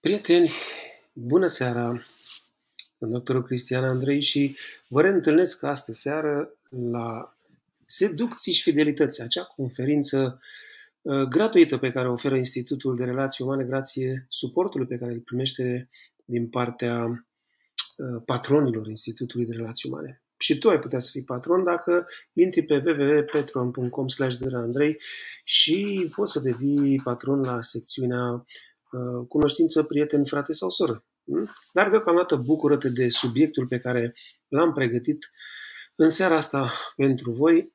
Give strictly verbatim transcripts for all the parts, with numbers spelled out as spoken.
Prieteni, bună seara! Sunt doctorul Cristian Andrei și vă reîntâlnesc astă seară la Seducții și Fidelități, acea conferință uh, gratuită pe care o oferă Institutul de Relații Umane grație suportului pe care îl primește din partea uh, patronilor Institutului de Relații Umane. Și tu ai putea să fii patron dacă intri pe w w w punct patreon punct com slash drandrei și poți să devii patron la secțiunea cunoștință, prieten, frate sau soră. Dar deocamdată bucură-te de subiectul pe care l-am pregătit în seara asta pentru voi.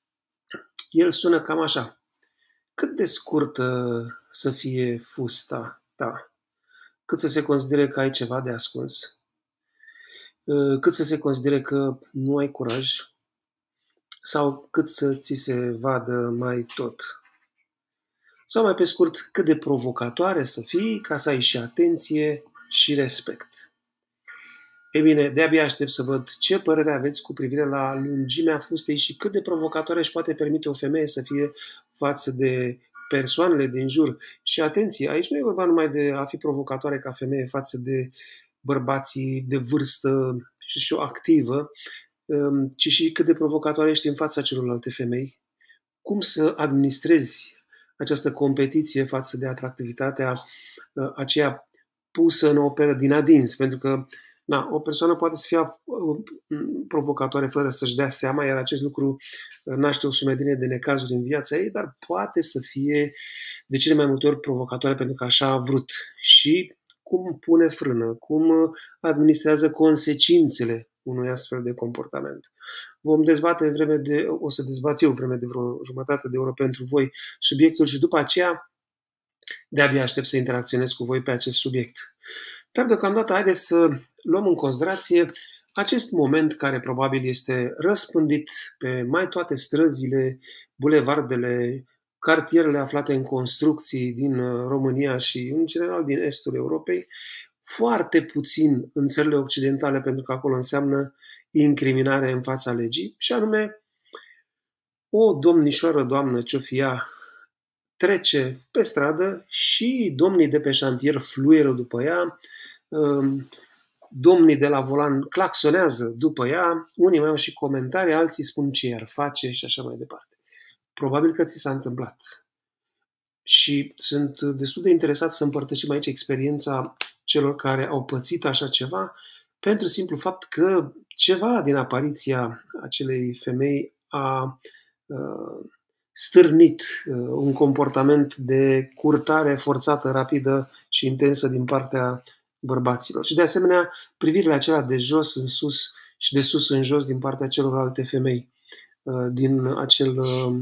El sună cam așa. Cât de scurtă să fie fusta ta? Cât să se considere că ai ceva de ascuns? Cât să se considere că nu ai curaj? Sau cât să ți se vadă mai tot? Sau mai pe scurt, cât de provocatoare să fii ca să ai și atenție și respect. Ei bine, de-abia aștept să văd ce părere aveți cu privire la lungimea fustei și cât de provocatoare își poate permite o femeie să fie față de persoanele din jur. Și atenție, aici nu e vorba numai de a fi provocatoare ca femeie față de bărbații de vârstă și o activă, ci și cât de provocatoare ești în fața celorlalte femei. Cum să administrezi această competiție față de atractivitatea uh, aceea pusă în operă din adins, pentru că na, o persoană poate să fie uh, provocatoare fără să-și dea seama, iar acest lucru uh, naște o sumedenie de necazuri în viața ei, dar poate să fie de cele mai multe ori provocatoare pentru că așa a vrut. Și cum pune frână, cum administrează consecințele unui astfel de comportament. Vom dezbate în vreme de, o să dezbat eu vreme de vreo jumătate de oră pentru voi subiectul și după aceea de-abia aștept să interacționez cu voi pe acest subiect. Dar deocamdată haideți să luăm în considerație acest moment care probabil este răspândit pe mai toate străzile, bulevardele, cartierele aflate în construcții din România și în general din estul Europei, foarte puțin în țările occidentale, pentru că acolo înseamnă incriminare în fața legii, și anume o domnișoară, doamnă, ce-o fi ea, trece pe stradă și domnii de pe șantier fluieră după ea, domnii de la volan claxonează după ea, unii mai au și comentarii, alții spun ce i-ar face și așa mai departe. Probabil că ți s-a întâmplat. Și sunt destul de interesat să împărtășim aici experiența celor care au pățit așa ceva, pentru simplu fapt că ceva din apariția acelei femei a uh, stârnit uh, un comportament de curtare forțată, rapidă și intensă din partea bărbaților. Și de asemenea, privirile acelea de jos în sus și de sus în jos din partea celorlalte femei uh, din acel uh,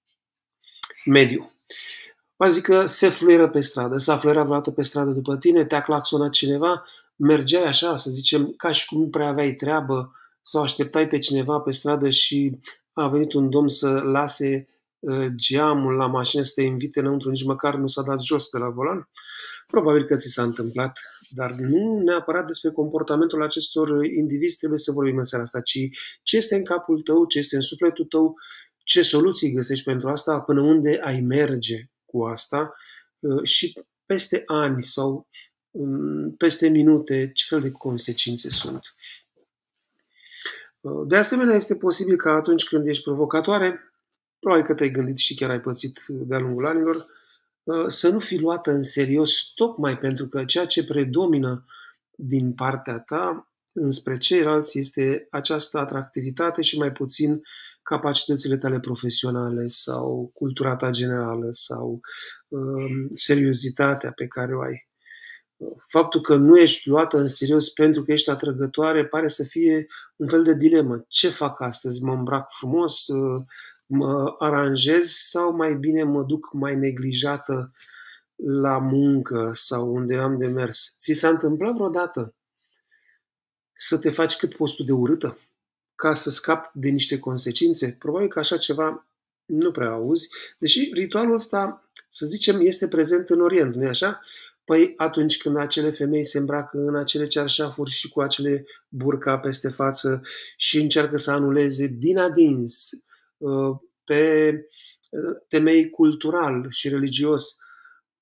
mediu. Vă zic că se fluieră pe stradă, s-a fluierat vreodată pe stradă după tine, te-a claxonat cineva, mergeai așa, să zicem, ca și cum nu prea aveai treabă, sau așteptai pe cineva pe stradă și a venit un domn să lase uh, geamul la mașină, să te invite înăuntru, nici măcar nu s-a dat jos de la volan. Probabil că ți s-a întâmplat, dar nu neapărat despre comportamentul acestor indivizi trebuie să vorbim în seara asta, ci ce este în capul tău, ce este în sufletul tău, ce soluții găsești pentru asta, până unde ai merge cu asta și peste ani sau peste minute, ce fel de consecințe sunt. De asemenea, este posibil că atunci când ești provocatoare, probabil că te-ai gândit și chiar ai pățit de-a lungul anilor, să nu fii luată în serios, tocmai pentru că ceea ce predomină din partea ta înspre ceilalți este această atractivitate și mai puțin capacitățile tale profesionale sau cultura ta generală sau um, seriozitatea pe care o ai. Faptul că nu ești luată în serios pentru că ești atrăgătoare pare să fie un fel de dilemă. Ce fac astăzi? Mă îmbrac frumos? Mă aranjez sau mai bine mă duc mai neglijată la muncă sau unde am de mers? Ți s-a întâmplat vreodată să te faci cât poți tu de urâtă ca să scapi de niște consecințe? Probabil că așa ceva nu prea auzi, deși ritualul ăsta, să zicem, este prezent în Orient, nu-i așa? Păi atunci când acele femei se îmbracă în acele cearșafuri și cu acele burca peste față și încearcă să anuleze din adins, pe temei cultural și religios,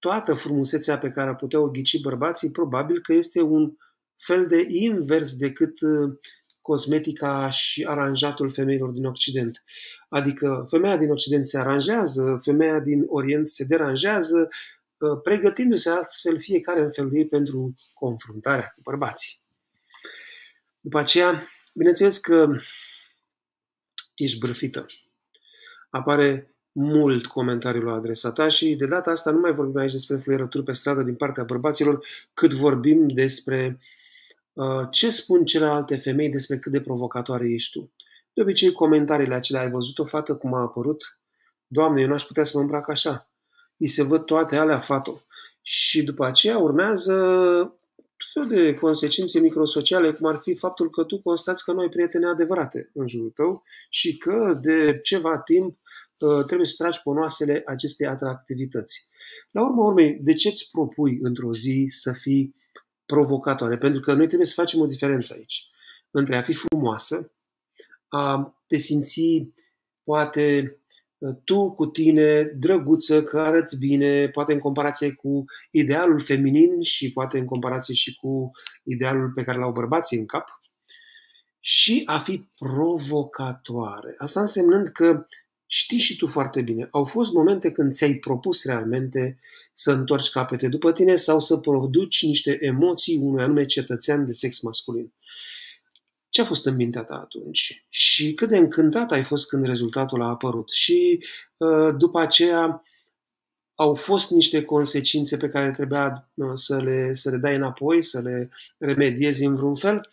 toată frumusețea pe care ar putea o ghici bărbații, probabil că este un fel de invers decât cosmetica și aranjatul femeilor din Occident. Adică femeia din Occident se aranjează, femeia din Orient se deranjează, pregătindu-se astfel fiecare în felul ei pentru confruntarea cu bărbații. După aceea, bineînțeles că ești bârfită. Apare mult comentariul la adresa ta și de data asta nu mai vorbim aici despre fluierături pe stradă din partea bărbaților, cât vorbim despre uh, ce spun celelalte femei despre cât de provocatoare ești tu. De obicei, comentariile acelea, ai văzut o fată cum a apărut? Doamne, eu n-aș putea să mă îmbrac așa. Îi se văd toate alea, fato. Și după aceea urmează tot fel de consecințe microsociale, cum ar fi faptul că tu constați că nu ai prietene adevărate în jurul tău și că de ceva timp trebuie să tragi ponoasele acestei atractivități. La urma urmei, de ce îți propui într-o zi să fii provocatoare? Pentru că noi trebuie să facem o diferență aici. Între a fi frumoasă, a te simți, poate, tu cu tine, drăguță, că arăți bine, poate în comparație cu idealul feminin și poate în comparație și cu idealul pe care l-au bărbații în cap, și a fi provocatoare. Asta însemnând că știi și tu foarte bine, au fost momente când ți-ai propus realmente să întorci capete după tine sau să produci niște emoții unui anume cetățean de sex masculin. Ce a fost în mintea ta atunci? Și cât de încântat ai fost când rezultatul a apărut? Și după aceea au fost niște consecințe pe care trebuia să le, să le dai înapoi, să le remediezi în vreun fel?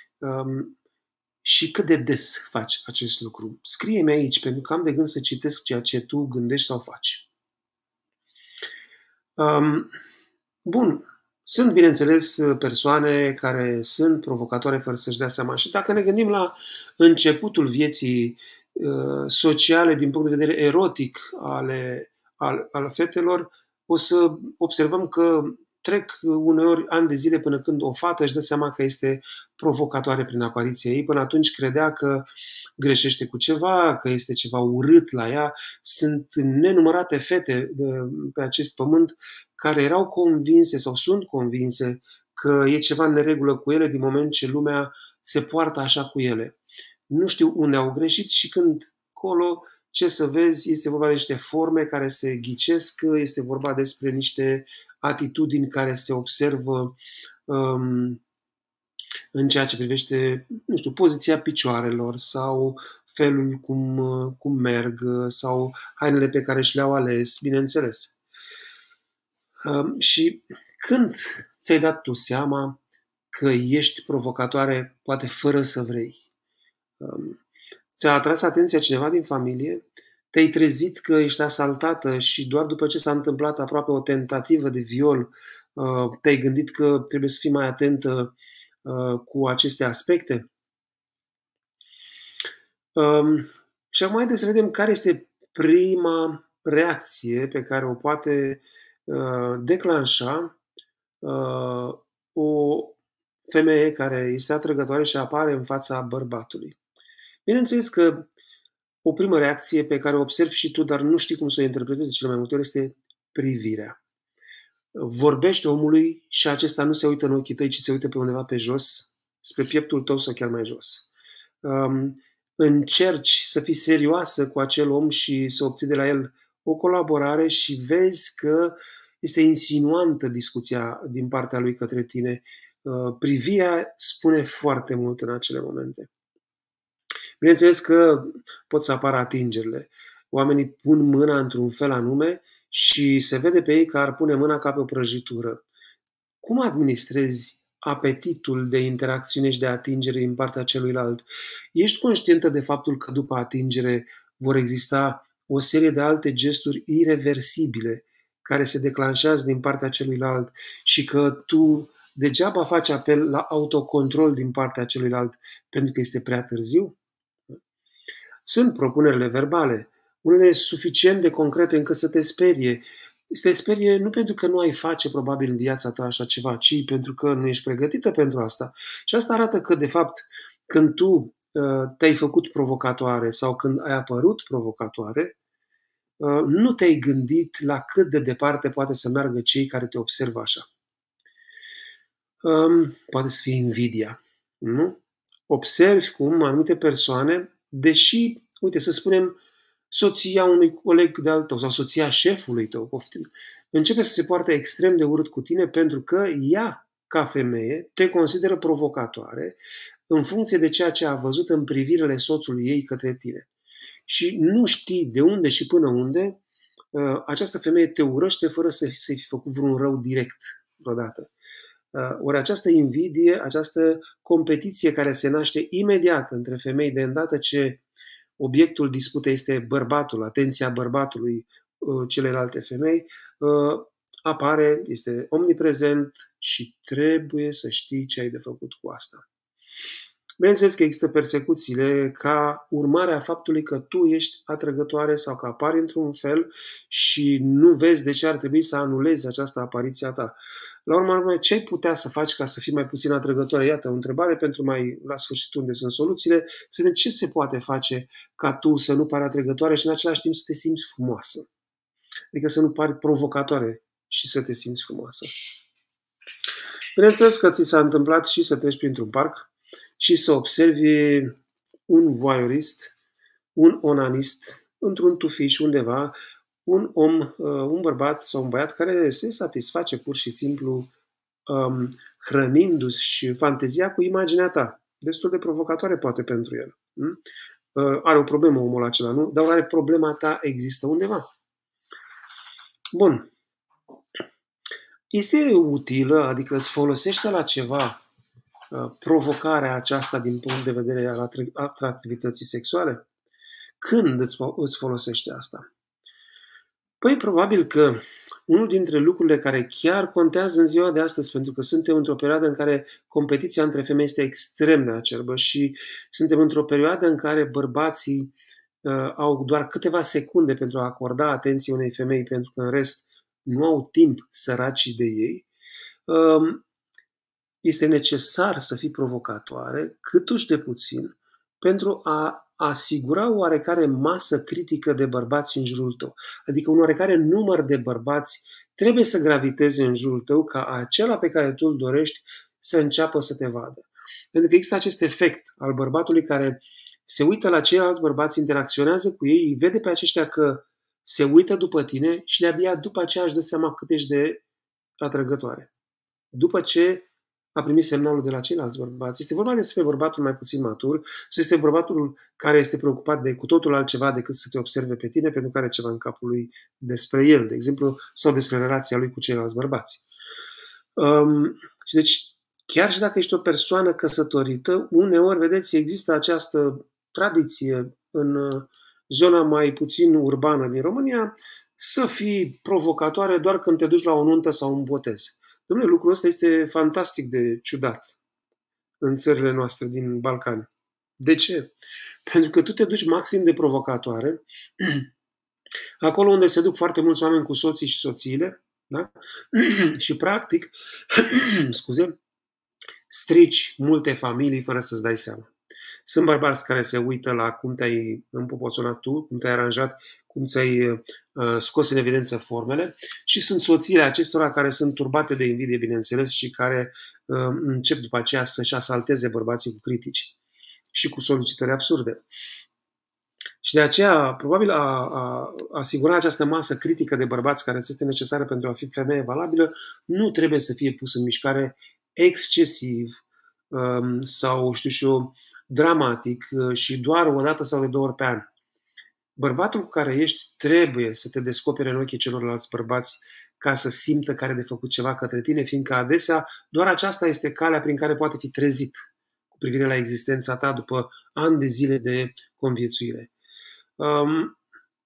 Și cât de des faci acest lucru? Scrie-mi aici, pentru că am de gând să citesc ceea ce tu gândești sau faci. Bun. Sunt, bineînțeles, persoane care sunt provocatoare fără să-și dea seama. Și dacă ne gândim la începutul vieții uh, sociale din punct de vedere erotic ale, al, al fetelor, o să observăm că trec uneori ani de zile până când o fată își dă seama că este provocatoare prin apariția ei. Până atunci credea că greșește cu ceva, că este ceva urât la ea. Sunt nenumărate fete de, pe acest pământ care erau convinse sau sunt convinse că e ceva în neregulă cu ele din moment ce lumea se poartă așa cu ele. Nu știu unde au greșit și când colo, ce să vezi, este vorba de niște forme care se ghicesc, este vorba despre niște atitudini care se observă um, în ceea ce privește, nu știu, poziția picioarelor sau felul cum, cum merg sau hainele pe care și le-au ales, bineînțeles. Um, și când ți-ai dat tu seama că ești provocatoare, poate fără să vrei? Um, ți-a atras atenția cineva din familie? Te-ai trezit că ești asaltată și doar după ce s-a întâmplat aproape o tentativă de viol, uh, te-ai gândit că trebuie să fii mai atentă uh, cu aceste aspecte? Um, și acum haideți să vedem care este prima reacție pe care o poate uh, declanșa uh, o femeie care este atrăgătoare și apare în fața bărbatului. Bineînțeles că o primă reacție pe care o observi și tu, dar nu știi cum să o interpretezi cel mai multe ori, este privirea. Vorbești omului și acesta nu se uită în ochii tăi, ci se uită pe undeva pe jos, spre pieptul tău sau chiar mai jos. Um, încerci să fii serioasă cu acel om și să obții de la el o colaborare și vezi că este insinuantă discuția din partea lui către tine. Uh, privirea spune foarte mult în acele momente. Bineînțeles că pot să apară atingerile. Oamenii pun mâna într-un fel anume și se vede pe ei că ar pune mâna ca pe o prăjitură. Cum administrezi apetitul de interacțiune și de atingere din partea celuilalt? Ești conștientă de faptul că după atingere vor exista o serie de alte gesturi ireversibile care se declanșează din partea celuilalt și că tu degeaba faci apel la autocontrol din partea celuilalt pentru că este prea târziu? Sunt propunerile verbale, unele suficient de concrete încât să te sperie. Te sperie nu pentru că nu ai face probabil în viața ta așa ceva, ci pentru că nu ești pregătită pentru asta. Și asta arată că, de fapt, când tu uh, te-ai făcut provocatoare sau când ai apărut provocatoare, nu te-ai gândit la cât de departe poate să meargă cei care te observă așa. Poate să fie invidia, nu? Observi cum anumite persoane, deși, uite, să spunem, soția unui coleg de-al tău sau soția șefului tău, poftim, începe să se poarte extrem de urât cu tine pentru că ea, ca femeie, te consideră provocatoare în funcție de ceea ce a văzut în privirile soțului ei către tine. Și nu știi de unde și până unde această femeie te urăște fără să fi făcut vreun rău direct vreodată. Ori această invidie, această competiție care se naște imediat între femei de îndată ce obiectul disputei este bărbatul, atenția bărbatului celelalte femei, apare, este omniprezent și trebuie să știi ce ai de făcut cu asta. Bineînțeles că există persecuțiile ca urmare a faptului că tu ești atrăgătoare sau că apari într-un fel și nu vezi de ce ar trebui să anulezi această apariție a ta. La urmă, urmă, ce ai putea să faci ca să fii mai puțin atrăgătoare? Iată, o întrebare pentru mai la sfârșit unde sunt soluțiile, să vedem ce se poate face ca tu să nu pari atrăgătoare și în același timp să te simți frumoasă. Adică să nu pari provocatoare și să te simți frumoasă. Bineînțeles că ți s-a întâmplat și să treci printr-un parc și să observi un voyeurist, un onanist, într-un tufiș undeva, un om, un bărbat sau un băiat care se satisface pur și simplu um, hrănindu-și fantezia cu imaginea ta. Destul de provocatoare poate pentru el. Hm? Uh, are o problemă omul acela, nu? Dar oare problema ta există undeva? Bun. Este utilă, adică îți folosește la ceva provocarea aceasta din punct de vedere al atractivității sexuale? Când îți folosește asta? Păi probabil că unul dintre lucrurile care chiar contează în ziua de astăzi, pentru că suntem într-o perioadă în care competiția între femei este extrem de acerbă și suntem într-o perioadă în care bărbații uh, au doar câteva secunde pentru a acorda atenție unei femei, pentru că în rest nu au timp săracii de ei, uh, este necesar să fii provocatoare, câtuși de puțin, pentru a asigura o oarecare masă critică de bărbați în jurul tău. Adică un oarecare număr de bărbați trebuie să graviteze în jurul tău ca acela pe care tu îl dorești să înceapă să te vadă. Pentru că există acest efect al bărbatului care se uită la ceilalți bărbați, interacționează cu ei, îi vede pe aceștia că se uită după tine și de-abia după aceea își dă seama cât ești de atrăgătoare. După ce a primit semnalul de la ceilalți bărbați. Este vorba despre bărbatul mai puțin matur sau este bărbatul care este preocupat de cu totul altceva decât să te observe pe tine pentru că are ceva în capul lui despre el, de exemplu, sau despre relația lui cu ceilalți bărbați. Um, și deci, chiar și dacă ești o persoană căsătorită, uneori, vedeți, există această tradiție în zona mai puțin urbană din România să fii provocatoare doar când te duci la o nuntă sau un botez. Dom'le, lucrul ăsta este fantastic de ciudat în țările noastre din Balcani. De ce? Pentru că tu te duci maxim de provocatoare acolo unde se duc foarte mulți oameni cu soții și soțiile, da? Și practic, scuze, strici multe familii fără să-ți dai seama. Sunt bărbați care se uită la cum te-ai împopoțonat tu, cum te-ai aranjat, cum ți-ai uh, scos în evidență formele și sunt soțiile acestora care sunt turbate de invidie, bineînțeles, și care uh, încep după aceea să-și asalteze bărbații cu critici și cu solicitări absurde. Și de aceea, probabil, a, a asigura această masă critică de bărbați care este necesară pentru a fi femeie valabilă, nu trebuie să fie pus în mișcare excesiv um, sau, știu și eu, dramatic și doar o dată sau de două ori pe an. Bărbatul cu care ești trebuie să te descopere în ochii celorlalți bărbați ca să simtă că are de făcut ceva către tine, fiindcă adesea doar aceasta este calea prin care poate fi trezit cu privire la existența ta după ani de zile de conviețuire. Um,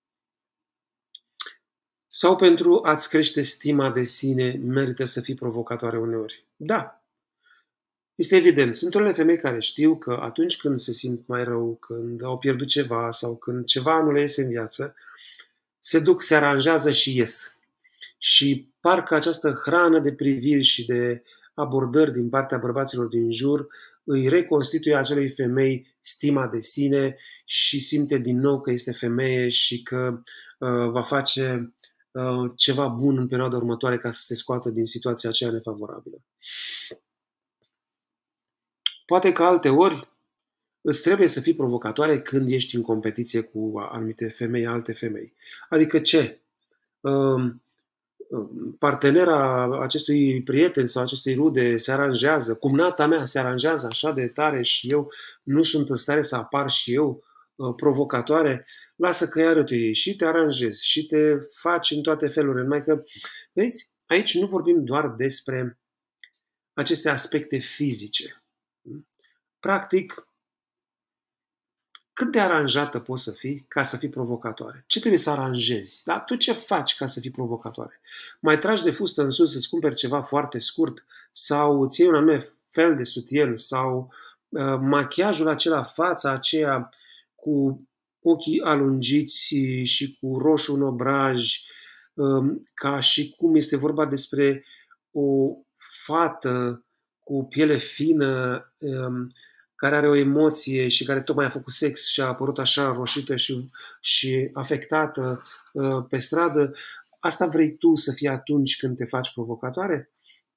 sau pentru a-ți crește stima de sine, merită să fii provocatoare uneori. Da. Este evident, sunt unele femei care știu că atunci când se simt mai rău, când au pierdut ceva sau când ceva nu le iese în viață, se duc, se aranjează și ies. Și parcă această hrană de priviri și de abordări din partea bărbaților din jur îi reconstituie acelei femei stima de sine și simte din nou că este femeie și că uh, va face uh, ceva bun în perioada următoare ca să se scoată din situația aceea nefavorabilă. Poate că alte ori îți trebuie să fii provocatoare când ești în competiție cu anumite femei, alte femei. Adică ce? Uh, partenera acestui prieten sau acestui rude se aranjează, cumnata mea se aranjează așa de tare și eu nu sunt în stare să apar și eu uh, provocatoare, lasă că iară te și te aranjezi și te faci în toate felurile. Numai că, vezi, aici nu vorbim doar despre aceste aspecte fizice. Practic, cât de aranjată poți să fii ca să fii provocatoare? Ce trebuie să aranjezi? Da? Tu ce faci ca să fii provocatoare? Mai tragi de fustă în sus să-ți cumperi ceva foarte scurt sau îți iei un anume fel de sutien sau uh, machiajul acela, fața aceea cu ochii alungiți și cu roșu în obraj, uh, ca și cum este vorba despre o fată cu piele fină, uh, care are o emoție și care tocmai a făcut sex și a apărut așa roșită și, și afectată uh, pe stradă, asta vrei tu să fii atunci când te faci provocatoare?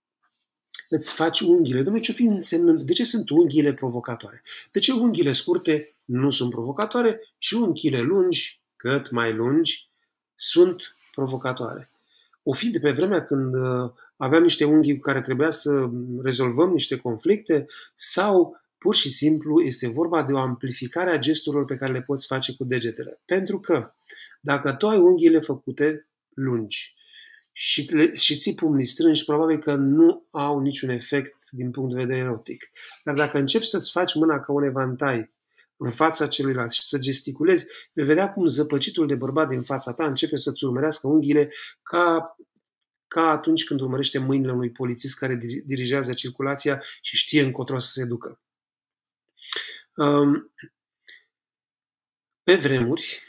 Îți faci unghiile. Dom'le, ce-o fi însemnând? De ce sunt unghiile provocatoare? De ce unghiile scurte nu sunt provocatoare și unghiile lungi, cât mai lungi, sunt provocatoare? O fi de pe vremea când uh, aveam niște unghii cu care trebuia să rezolvăm niște conflicte sau pur și simplu este vorba de o amplificare a gesturilor pe care le poți face cu degetele. Pentru că dacă tu ai unghiile făcute lungi și, le, și ții pumnii strângi, probabil că nu au niciun efect din punct de vedere erotic. Dar dacă începi să-ți faci mâna ca un evantai în fața celuilalt și să gesticulezi, vei vedea cum zăpăcitul de bărbat din fața ta începe să-ți urmărească unghiile ca, ca atunci când urmărește mâinile unui polițist care dirigează circulația și știe încotro să se ducă. Pe vremuri,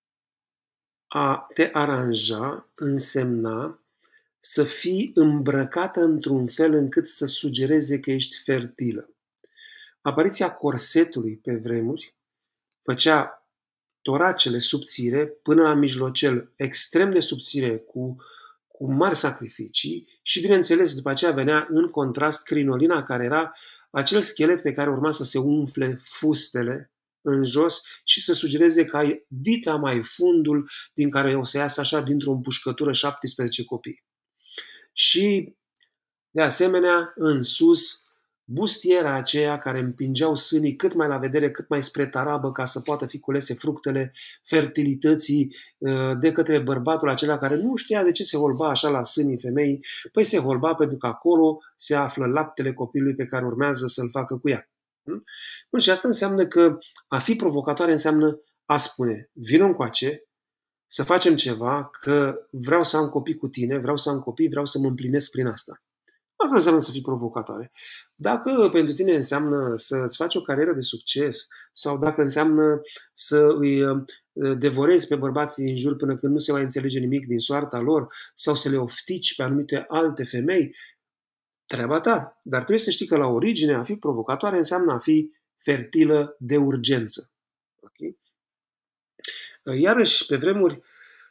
a te aranja însemna să fii îmbrăcată într-un fel încât să sugereze că ești fertilă. Apariția corsetului pe vremuri făcea toracele subțire până la mijlocel extrem de subțire cu, cu mari sacrificii și, bineînțeles, după aceea venea în contrast crinolina, care era acel schelet pe care urma să se umfle fustele în jos și să sugereze că ai dita mai fundul din care o să iasă așa dintr-o împușcătură șaptesprezece copii. Și, de asemenea, în sus, bustiera aceea care împingeau sânii cât mai la vedere, cât mai spre tarabă, ca să poată fi culese fructele fertilității de către bărbatul acela care nu știa de ce se holba așa la sânii femeii. Păi se holba pentru că acolo se află laptele copilului pe care urmează să-l facă cu ea. Bun, și asta înseamnă că a fi provocatoare înseamnă a spune, vină încoace, să facem ceva, că vreau să am copii cu tine, vreau să am copii, vreau să mă împlinesc prin asta. Asta înseamnă să fii provocatoare. Dacă pentru tine înseamnă să-ți faci o carieră de succes sau dacă înseamnă să îi devorezi pe bărbații din jur până când nu se mai înțelege nimic din soarta lor sau să le oftici pe anumite alte femei, treaba ta. Dar trebuie să știi că la origine a fi provocatoare înseamnă a fi fertilă de urgență. Okay? Iarăși, pe vremuri,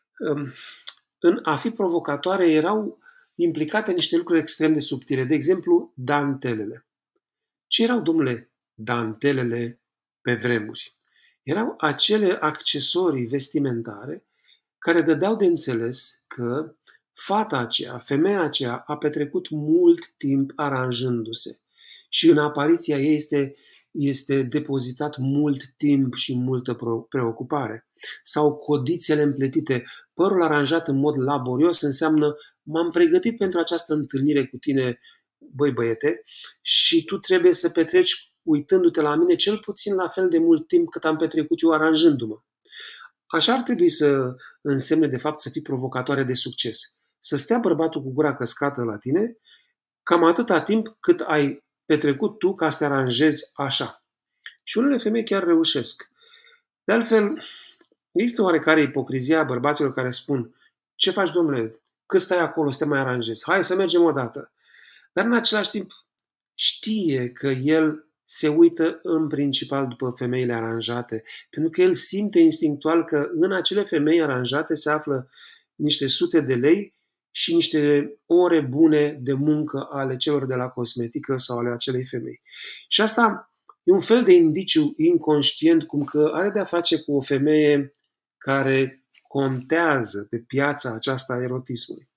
în a fi provocatoare erau implicate niște lucruri extrem de subtile. De exemplu, dantelele. Ce erau, domnule, dantelele pe vremuri? Erau acele accesorii vestimentare care dădeau de înțeles că fata aceea, femeia aceea a petrecut mult timp aranjându-se și în apariția ei este, este depozitat mult timp și multă preocupare. Sau codițele împletite, părul aranjat în mod laborios înseamnă m-am pregătit pentru această întâlnire cu tine, băi băiete, și tu trebuie să petreci uitându-te la mine cel puțin la fel de mult timp cât am petrecut eu aranjându-mă. Așa ar trebui să însemne de fapt să fii provocatoare de succes. Să stea bărbatul cu gura căscată la tine cam atâta timp cât ai petrecut tu ca să te aranjezi așa. Și unele femei chiar reușesc. De altfel, există oarecare ipocrizia a bărbaților care spun ce faci, domnule, cât stai acolo să te mai aranjezi? Hai să mergem odată. Dar în același timp știe că el se uită în principal după femeile aranjate, pentru că el simte instinctual că în acele femei aranjate se află niște sute de lei și niște ore bune de muncă ale celor de la cosmetică sau ale acelei femei. Și asta e un fel de indiciu inconștient, cum că are de-a face cu o femeie care contează pe piața aceasta a erotismului.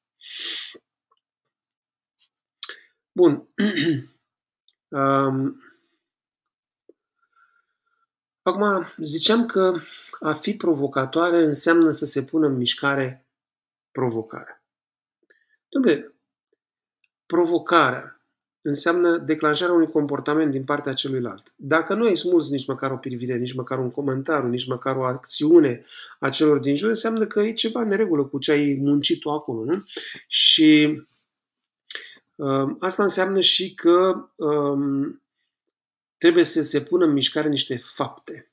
Bun. um, Acum, ziceam că a fi provocatoare înseamnă să se pună în mișcare provocarea. Dom'le, provocarea înseamnă declanșarea unui comportament din partea celuilalt. Dacă nu ai smulți nici măcar o privire, nici măcar un comentariu, nici măcar o acțiune a celor din jur, înseamnă că e ceva în neregulă cu ce ai muncit tu acolo, nu? Și uh, asta înseamnă și că um, trebuie să se pună în mișcare niște fapte.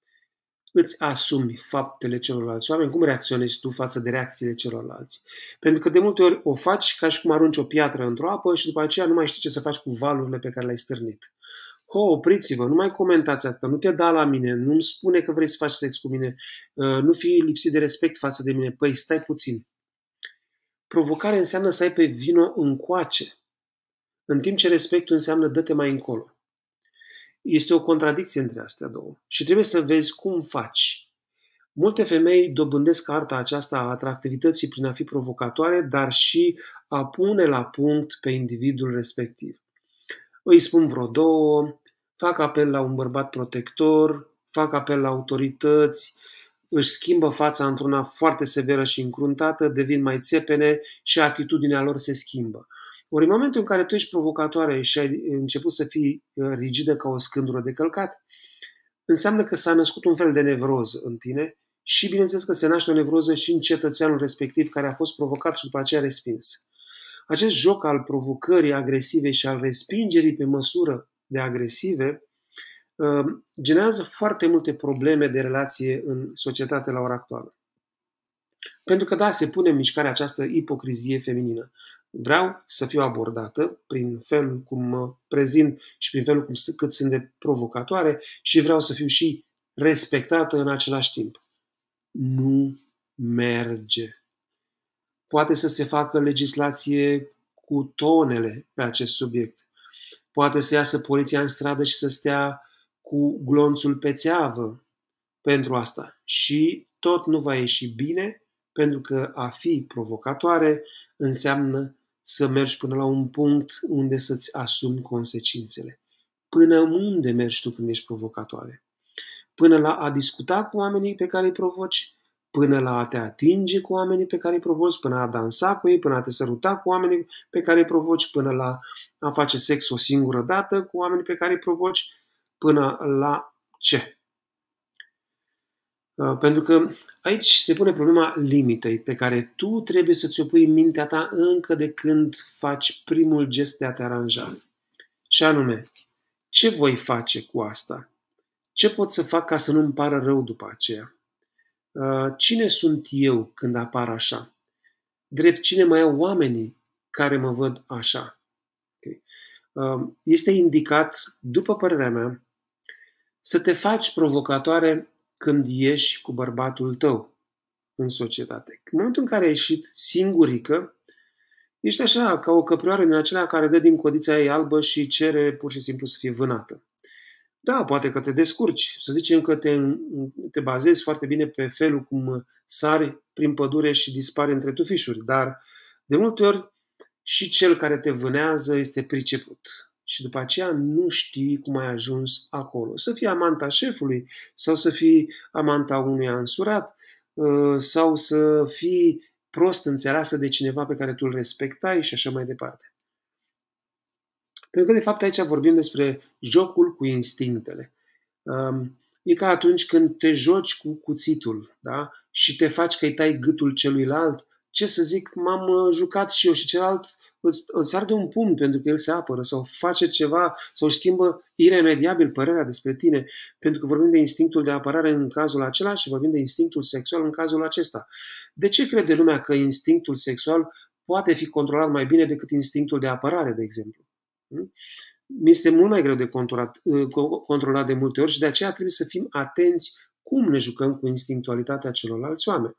Îți asumi faptele celorlalți oameni, cum reacționezi tu față de reacțiile celorlalți. Pentru că de multe ori o faci ca și cum arunci o piatră într-o apă și după aceea nu mai știi ce să faci cu valurile pe care le-ai stârnit. Ho, opriți-vă, nu mai comentați atât, nu te da la mine, nu-mi spune că vrei să faci sex cu mine, nu fii lipsit de respect față de mine. Păi stai puțin. Provocare înseamnă să ai pe vino încoace, în timp ce respectul înseamnă dă-te mai încolo. Este o contradicție între astea două și trebuie să vezi cum faci. Multe femei dobândesc arta aceasta a atractivității prin a fi provocatoare, dar și a pune la punct pe individul respectiv. Îi spun vreo două, fac apel la un bărbat protector, fac apel la autorități, își schimbă fața într-una foarte severă și încruntată, devin mai țepene și atitudinea lor se schimbă. Ori în momentul în care tu ești provocatoare și ai început să fii rigidă ca o scândură de călcat, înseamnă că s-a născut un fel de nevroză în tine și bineînțeles că se naște o nevroză și în cetățeanul respectiv care a fost provocat și după aceea respins. Acest joc al provocării agresive și al respingerii pe măsură de agresive generează foarte multe probleme de relație în societate la ora actuală. Pentru că da, se pune în mișcare această ipocrizie feminină. Vreau să fiu abordată prin felul cum mă prezint și prin felul cum, cât sunt de provocatoare și vreau să fiu și respectată în același timp. Nu merge. Poate să se facă legislație cu tonele pe acest subiect. Poate să iasă poliția în stradă și să stea cu glonțul pe țeavă pentru asta. Și tot nu va ieși bine, pentru că a fi provocatoare înseamnă să mergi până la un punct unde să-ți asumi consecințele. Până unde mergi tu când ești provocatoare? Până la a discuta cu oamenii pe care îi provoci, până la a te atinge cu oamenii pe care îi provoci, până la a dansa cu ei, până la a te săruta cu oamenii pe care îi provoci, până la a face sex o singură dată cu oamenii pe care îi provoci, până la ce? Pentru că aici se pune problema limitei pe care tu trebuie să ți-o pui în mintea ta încă de când faci primul gest de a te aranja. Și anume, ce voi face cu asta? Ce pot să fac ca să nu-mi pară rău după aceea? Cine sunt eu când apar așa? Drept cine mai au oamenii care mă văd așa? Este indicat, după părerea mea, să te faci provocatoare când ieși cu bărbatul tău în societate. În momentul în care ai ieșit singurică, ești așa, ca o căprioară din acelea care dă din codița ei albă și cere pur și simplu să fie vânată. Da, poate că te descurci, să zicem că te, te bazezi foarte bine pe felul cum sari prin pădure și dispari între tufișuri, dar de multe ori și cel care te vânează este priceput. Și după aceea nu știi cum ai ajuns acolo. Să fii amanta șefului, sau să fii amanta unuia însurat, sau să fii prost înțeleasă de cineva pe care tu îl respectai și așa mai departe. Pentru că, de fapt, aici vorbim despre jocul cu instinctele. E ca atunci când te joci cu cuțitul, da? Și te faci că îi tai gâtul celuilalt. Ce să zic, m-am jucat și eu și celălalt îți arde un pumn pentru că el se apără sau face ceva sau schimbă iremediabil părerea despre tine, pentru că vorbim de instinctul de apărare în cazul acela și vorbim de instinctul sexual în cazul acesta. De ce crede lumea că instinctul sexual poate fi controlat mai bine decât instinctul de apărare, de exemplu? mi este mult mai greu de controlat, controlat de multe ori și de aceea trebuie să fim atenți cum ne jucăm cu instinctualitatea celorlalți oameni.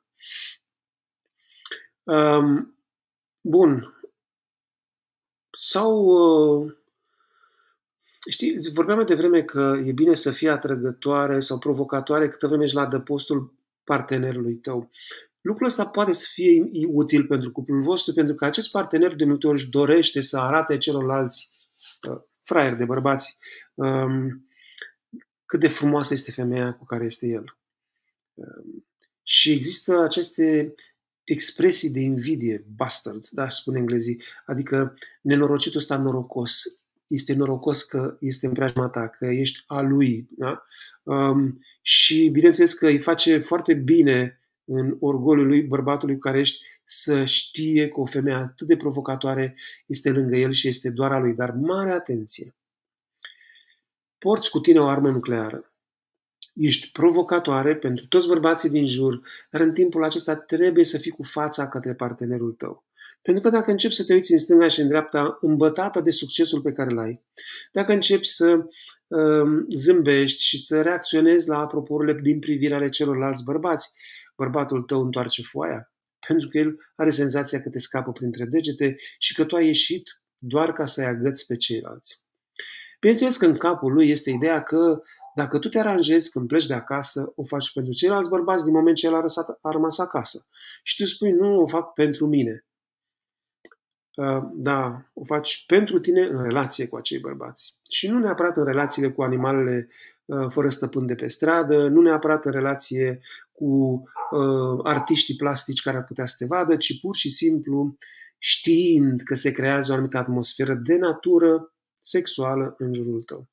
Um, bun. Sau, uh, știi, vorbeam mai devreme că e bine să fie atrăgătoare sau provocatoare câtă vreme ești la adăpostul partenerului tău. Lucrul ăsta poate să fie util pentru cuplul vostru, pentru că acest partener de multe ori își dorește să arate celorlalți uh, fraieri de bărbați um, cât de frumoasă este femeia cu care este el. Um, și există aceste expresii de invidie, bastard, da, spune englezii, adică nenorocitul ăsta norocos, este norocos că este în preajma ta, că ești a lui, da? Um, și bineînțeles că îi face foarte bine în orgoliul lui, bărbatului cu care ești, să știe că o femeie atât de provocatoare este lângă el și este doar a lui. Dar mare atenție! Porți cu tine o armă nucleară. Ești provocatoare pentru toți bărbații din jur, dar în timpul acesta trebuie să fii cu fața către partenerul tău. Pentru că dacă începi să te uiți în stânga și în dreapta, îmbătată de succesul pe care l-ai, dacă începi să uh, zâmbești și să reacționezi la aproporurile din privire ale celorlalți bărbați, bărbatul tău întoarce foaia, pentru că el are senzația că te scapă printre degete și că tu ai ieșit doar ca să-i agăți pe ceilalți. Bineînțeles că în capul lui este ideea că dacă tu te aranjezi când pleci de acasă, o faci pentru ceilalți bărbați din moment ce el a, răsat, a rămas acasă. Și tu spui, nu, o fac pentru mine. Uh, da, o faci pentru tine în relație cu acei bărbați. Și nu neapărat în relațiile cu animalele uh, fără stăpân de pe stradă, nu neapărat în relație cu uh, artiștii plastici care ar putea să te vadă, ci pur și simplu știind că se creează o anumită atmosferă de natură sexuală în jurul tău.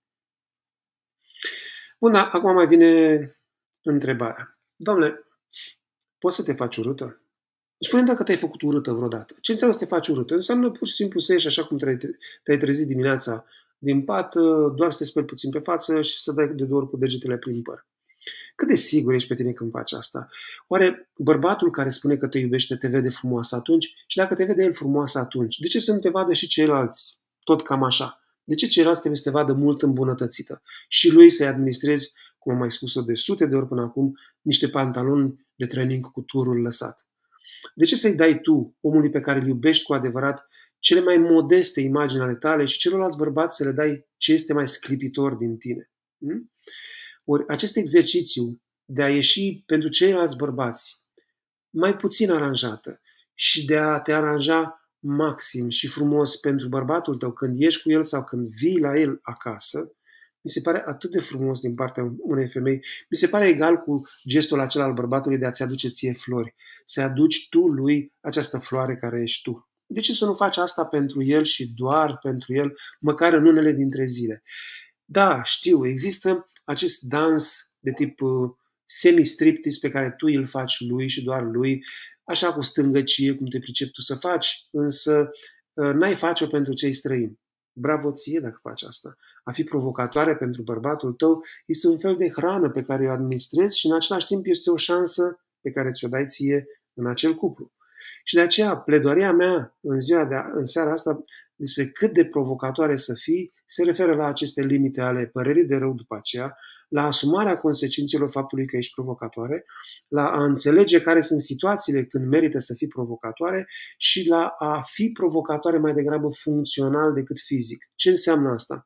Bun, dar acum mai vine întrebarea. Doamne, poți să te faci urâtă? Spune-mi dacă te-ai făcut urâtă vreodată. Ce înseamnă să te faci urâtă? Înseamnă pur și simplu să ieși așa cum te-ai trezit dimineața din pat, doar să te speli puțin pe față și să dai de două ori cu degetele prin păr. Cât de sigur ești pe tine când faci asta? Oare bărbatul care spune că te iubește te vede frumoasă atunci? Și dacă te vede el frumoasă atunci, de ce să nu te vadă și ceilalți tot cam așa? De ce ceilalți trebuie să te vadă mult îmbunătățită? Și lui să-i administrezi, cum am mai spus-o de sute de ori până acum, niște pantaloni de training cu turul lăsat? De ce să-i dai tu, omului pe care îl iubești cu adevărat, cele mai modeste imagini ale tale și celorlalți bărbați să le dai ce este mai sclipitor din tine? Hmm? Ori acest exercițiu de a ieși pentru ceilalți bărbați mai puțin aranjată și de a te aranja maxim și frumos pentru bărbatul tău când ești cu el sau când vii la el acasă, mi se pare atât de frumos din partea unei femei. Mi se pare egal cu gestul acela al bărbatului de a-ți aduce ție flori. Să aduci tu lui această floare care ești tu. De ce să nu faci asta pentru el și doar pentru el, măcar în unele dintre zile? Da, știu, există acest dans de tip uh, semi-striptease pe care tu îl faci lui și doar lui, așa cu stângăcie, cum te pricepi tu să faci, însă uh, n-ai face-o pentru cei străini. Bravo ție dacă faci asta. A fi provocatoare pentru bărbatul tău este un fel de hrană pe care o administrezi și în același timp este o șansă pe care ți-o dai ție în acel cuplu. Și de aceea, pledoaria mea în, ziua de a, în seara asta despre cât de provocatoare să fii, se referă la aceste limite ale părerii de rău după aceea, la asumarea consecințelor faptului că ești provocatoare, la a înțelege care sunt situațiile când merită să fii provocatoare și la a fi provocatoare mai degrabă funcțional decât fizic. Ce înseamnă asta?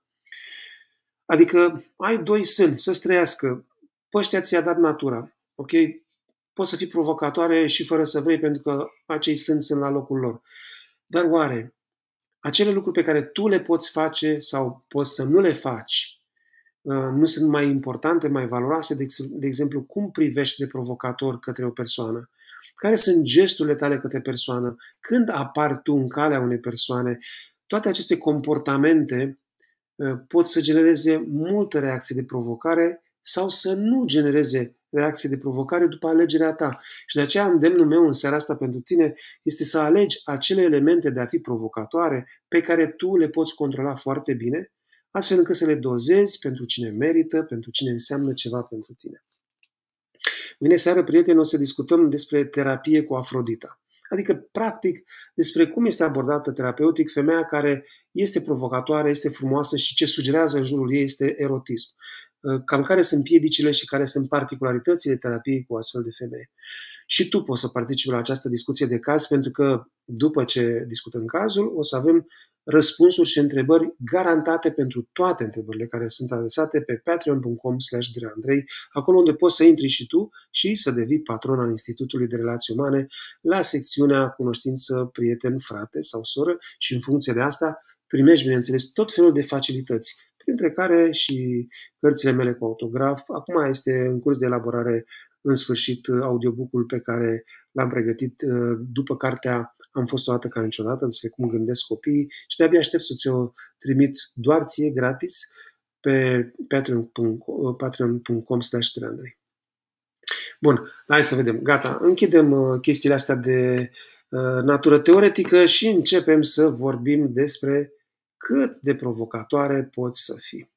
Adică ai doi sâni să-ți trăiască, pe ăștia ți-a dat natura, ok? Poți să fii provocatoare și fără să vrei, pentru că acei sâni sunt la locul lor. Dar oare acele lucruri pe care tu le poți face sau poți să nu le faci nu sunt mai importante, mai valoroase? De exemplu, cum privești de provocator către o persoană? Care sunt gesturile tale către persoană? Când apari tu în calea unei persoane? Toate aceste comportamente pot să genereze multe reacții de provocare sau să nu genereze reacții de provocare după alegerea ta. Și de aceea îndemnul meu în seara asta pentru tine este să alegi acele elemente de a fi provocatoare pe care tu le poți controla foarte bine, astfel încât să le dozezi pentru cine merită, pentru cine înseamnă ceva pentru tine. Mâine seară, prieteni, o să discutăm despre terapie cu Afrodita. Adică, practic, despre cum este abordată terapeutic femeia care este provocatoare, este frumoasă și ce sugerează în jurul ei este erotism. Cam care sunt piedicile și care sunt particularitățile terapiei cu astfel de femeie. Și tu poți să participi la această discuție de caz, pentru că după ce discutăm cazul, o să avem răspunsuri și întrebări garantate pentru toate întrebările care sunt adresate pe patreon punct com slash Andrei, acolo unde poți să intri și tu și să devii patron al Institutului de Relații Umane la secțiunea cunoștință, prieten, frate sau soră și în funcție de asta primești, bineînțeles, tot felul de facilități, printre care și cărțile mele cu autograf. Acum este în curs de elaborare în sfârșit audiobook-ul pe care l-am pregătit după cartea Am fost o dată ca niciodată, despre cum gândesc copiii și de-abia aștept să ți-o trimit doar ție gratis pe patreon punct com slash Andrei. Bun, hai să vedem. Gata, închidem chestiile astea de uh, natură teoretică și începem să vorbim despre cât de provocatoare poți să fii.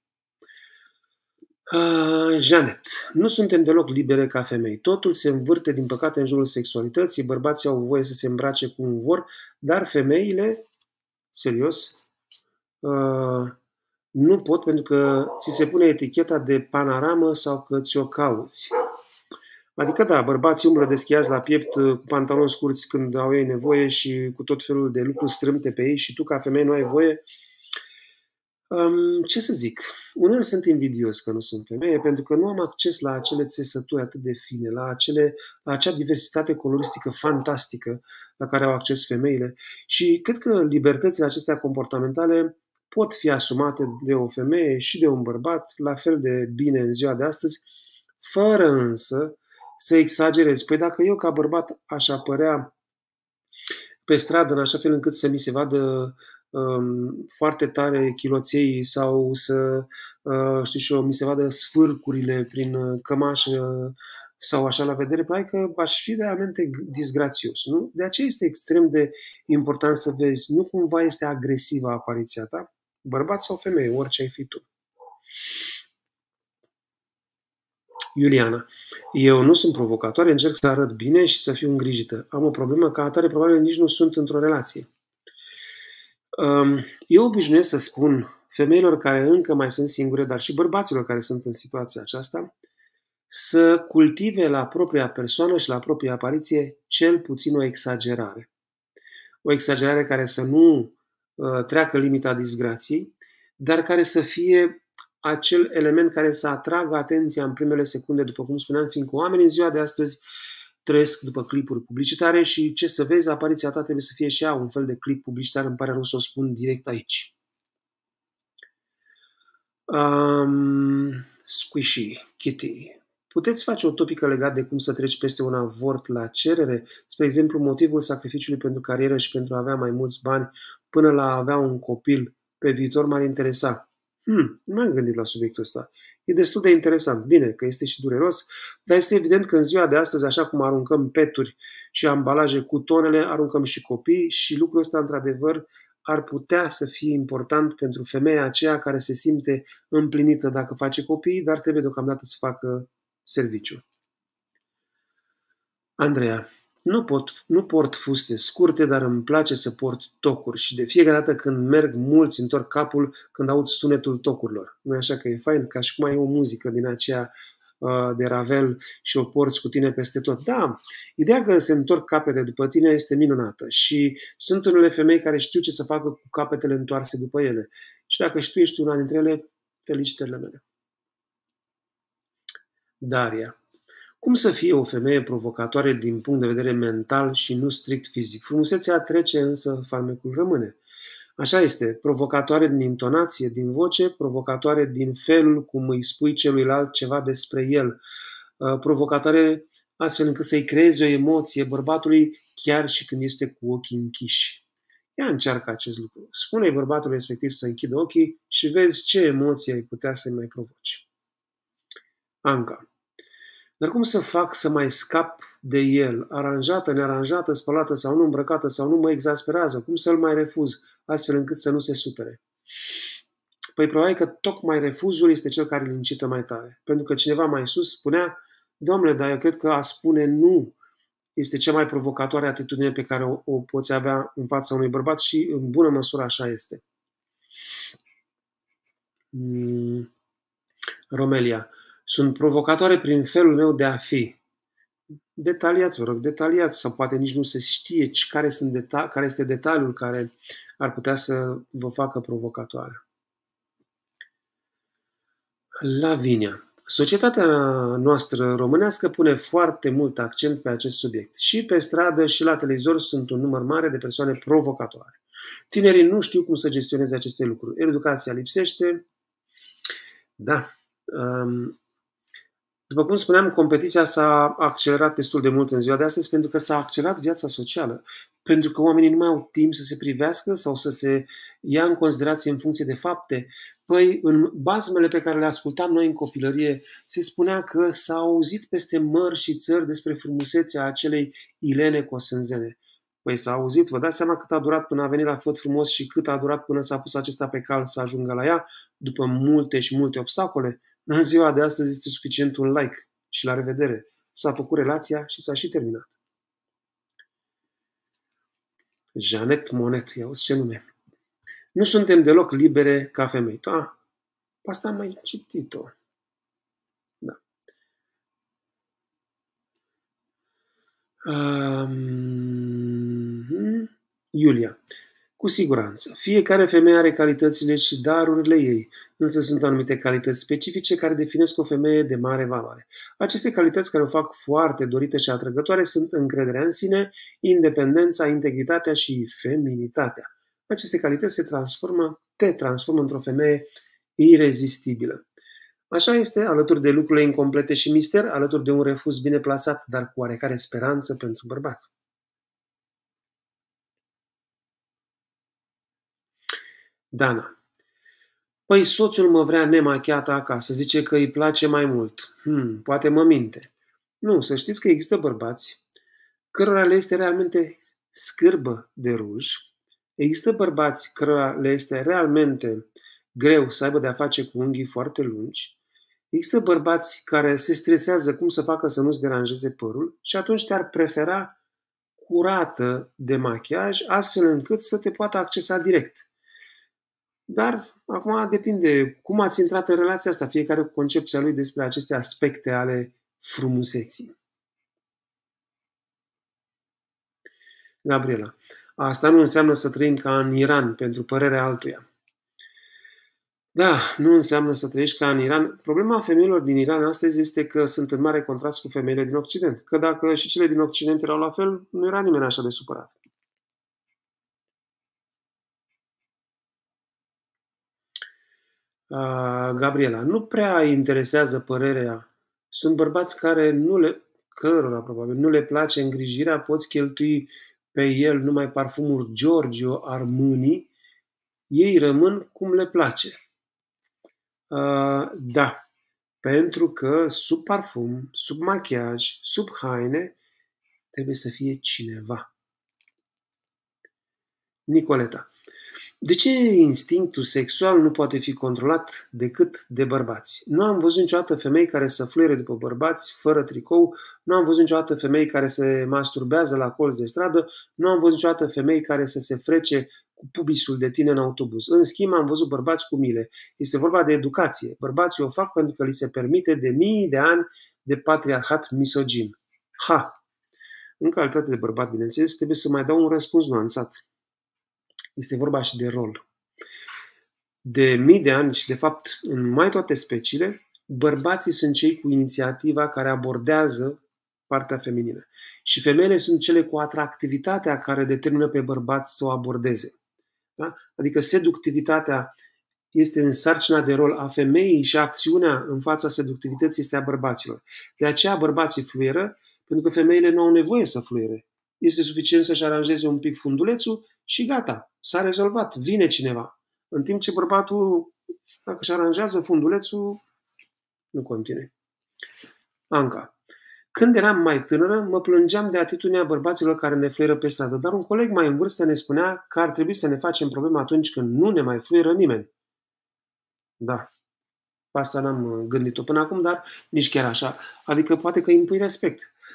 Uh, Janet, nu suntem deloc libere ca femei. Totul se învârte, din păcate, în jurul sexualității. Bărbații au voie să se îmbrace cum vor, dar femeile, serios, uh, nu pot pentru că ți se pune eticheta de panoramă sau că ți-o cauți. Adică da, bărbații umblă deschiați la piept cu pantaloni scurți când au ei nevoie și cu tot felul de lucruri strâmte pe ei și tu ca femeie nu ai voie. Um, ce să zic? Uneori sunt invidios că nu sunt femeie pentru că nu am acces la acele țesături atât de fine, la, acele, la acea diversitate coloristică fantastică la care au acces femeile și cred că libertățile acestea comportamentale pot fi asumate de o femeie și de un bărbat la fel de bine în ziua de astăzi, fără însă să exagerez. Păi dacă eu ca bărbat aș apărea pe stradă în așa fel încât să mi se vadă um, foarte tare chiloței sau să, uh, știu și eu, mi se vadă sfârcurile prin cămașă sau așa la vedere, probabil că aș fi realmente disgrațios. Nu? De aceea este extrem de important să vezi, nu cumva este agresivă apariția ta, bărbat sau femeie, orice ai fi tu. Iuliana, eu nu sunt provocatoare, încerc să arăt bine și să fiu îngrijită. Am o problemă, ca atare probabil nici nu sunt într-o relație. Eu obișnuiesc să spun femeilor care încă mai sunt singure, dar și bărbaților care sunt în situația aceasta, să cultive la propria persoană și la propria apariție cel puțin o exagerare. O exagerare care să nu uh, treacă limita disgrației, dar care să fie acel element care să atragă atenția în primele secunde, după cum spuneam, fiindcă oamenii în ziua de astăzi trăiesc după clipuri publicitare și ce să vezi, apariția ta trebuie să fie și ea un fel de clip publicitar, îmi pare rău să o spun direct aici. Um, squishy, Kitty. Puteți face o topică legat de cum să treci peste un avort la cerere? Spre exemplu, motivul sacrificiului pentru carieră și pentru a avea mai mulți bani până la a avea un copil pe viitor m-ar interesa. Hmm, nu m-am gândit la subiectul ăsta. E destul de interesant. Bine, că este și dureros, dar este evident că în ziua de astăzi, așa cum aruncăm peturi și ambalaje cu tonele, aruncăm și copii și lucrul ăsta, într-adevăr, ar putea să fie important pentru femeia aceea care se simte împlinită dacă face copii, dar trebuie deocamdată să facă serviciu. Andreea, nu, pot, nu port fuste scurte, dar îmi place să port tocuri și de fiecare dată când merg, mulți întorc capul când aud sunetul tocurilor. Nu așa că e fain? Ca și cum ai o muzică din aceea uh, de Ravel și o porți cu tine peste tot. Da, ideea că se întorc capete după tine este minunată și sunt unele femei care știu ce să facă cu capetele întoarse după ele. Și dacă și tu ești una dintre ele, felicitările mele. Daria. Cum să fie o femeie provocatoare din punct de vedere mental și nu strict fizic? Frumusețea trece, însă farmecul rămâne. Așa este, provocatoare din intonație, din voce, provocatoare din felul cum îi spui celuilalt ceva despre el, provocatoare astfel încât să-i creezi o emoție bărbatului chiar și când este cu ochii închiși. Ia încearcă acest lucru. Spune-i bărbatul respectiv să închidă ochii și vezi ce emoție ai putea să-i mai provoci. Anca. Dar cum să fac să mai scap de el? Aranjată, nearanjată, spălată sau nu, îmbrăcată sau nu, mă exasperează. Cum să-l mai refuz, astfel încât să nu se supere? Păi probabil că tocmai refuzul este cel care îl incită mai tare. Pentru că cineva mai sus spunea, Doamne, dar eu cred că a spune nu este cea mai provocatoare atitudine pe care o, o poți avea în fața unui bărbat și în bună măsură așa este. Mm, Romelia. Sunt provocatoare prin felul meu de a fi. Detaliați, vă rog, detaliați, sau poate nici nu se știe care, sunt deta- care este detaliul care ar putea să vă facă provocatoare. Lavinia. Societatea noastră românească pune foarte mult accent pe acest subiect. Și pe stradă și la televizor sunt un număr mare de persoane provocatoare. Tinerii nu știu cum să gestioneze aceste lucruri. Educația lipsește. Da. Um, După cum spuneam, competiția s-a accelerat destul de mult în ziua de astăzi pentru că s-a accelerat viața socială. Pentru că oamenii nu mai au timp să se privească sau să se ia în considerație în funcție de fapte. Păi, în bazmele pe care le ascultam noi în copilărie, se spunea că s-a auzit peste mări și țări despre frumusețea acelei Ilene Cosânzene. Păi s-a auzit, vă dați seama cât a durat până a venit la Făt Frumos și cât a durat până s-a pus acesta pe cal să ajungă la ea, după multe și multe obstacole. În ziua de astăzi este suficient un like și la revedere. S-a făcut relația și s-a și terminat. Jeanette Monet, ia uzi ce nume. Nu suntem deloc libere ca femei. Ah, asta am mai citit-o. Da. Um, Iulia. Cu siguranță. Fiecare femeie are calitățile și darurile ei, însă sunt anumite calități specifice care definesc o femeie de mare valoare. Aceste calități care o fac foarte dorită și atrăgătoare sunt încrederea în sine, independența, integritatea și feminitatea. Aceste calități se transformă, te transformă într-o femeie irezistibilă. Așa este, alături de lucrurile incomplete și mister, alături de un refuz bine plasat, dar cu oarecare speranță pentru bărbat. Dana. Păi soțul mă vrea nemachiată acasă, zice că îi place mai mult. Hmm, poate mă minte. Nu, să știți că există bărbați cărora le este realmente scârbă de ruj. Există bărbați cărora le este realmente greu să aibă de-a face cu unghii foarte lungi. Există bărbați care se stresează cum să facă să nu-ți deranjeze părul și atunci te-ar prefera curată de machiaj, astfel încât să te poată accesa direct. Dar acum depinde cum ați intrat în relația asta, fiecare cu concepția lui despre aceste aspecte ale frumuseții. Gabriela. Asta nu înseamnă să trăim ca în Iran pentru părerea altuia. Da, nu înseamnă să trăiești ca în Iran. Problema femeilor din Iran astăzi este că sunt în mare contrast cu femeile din Occident. Că dacă și cele din Occident erau la fel, nu era nimeni așa de supărat. Uh, Gabriela, nu prea interesează părerea. Sunt bărbați care nu le, cărora probabil nu le place îngrijirea, poți cheltui pe el numai parfumuri Giorgio Armani, ei rămân cum le place. Uh, da, pentru că sub parfum, sub machiaj, sub haine, trebuie să fie cineva. Nicoleta. De ce instinctul sexual nu poate fi controlat decât de bărbați? Nu am văzut niciodată femei care să fluiere după bărbați fără tricou, nu am văzut niciodată femei care se masturbează la colț de stradă, nu am văzut niciodată femei care să se frece cu pubisul de tine în autobuz. În schimb, am văzut bărbați cu mile. Este vorba de educație. Bărbații o fac pentru că li se permite de mii de ani de patriarhat misogin. Ha! În calitate de bărbat, bineînțeles, trebuie să mai dau un răspuns nuanțat. Este vorba și de rol. De mii de ani și, de fapt, în mai toate speciile, bărbații sunt cei cu inițiativa care abordează partea feminină. Și femeile sunt cele cu atractivitatea care determină pe bărbați să o abordeze. Da? Adică seductivitatea este în sarcina de rol a femeii și acțiunea în fața seductivității este a bărbaților. De aceea bărbații fluieră, pentru că femeile nu au nevoie să fluiere. Este suficient să-și aranjeze un pic fundulețul și gata, s-a rezolvat, vine cineva. În timp ce bărbatul, dacă își aranjează fundulețul, nu continue. Anca. Când eram mai tânără, mă plângeam de atitudinea bărbaților care ne fluieră pe stradă, dar un coleg mai în vârstă ne spunea că ar trebui să ne facem problema atunci când nu ne mai fluieră nimeni. Da, asta n-am gândit-o până acum, dar nici chiar așa. Adică poate că impui respect.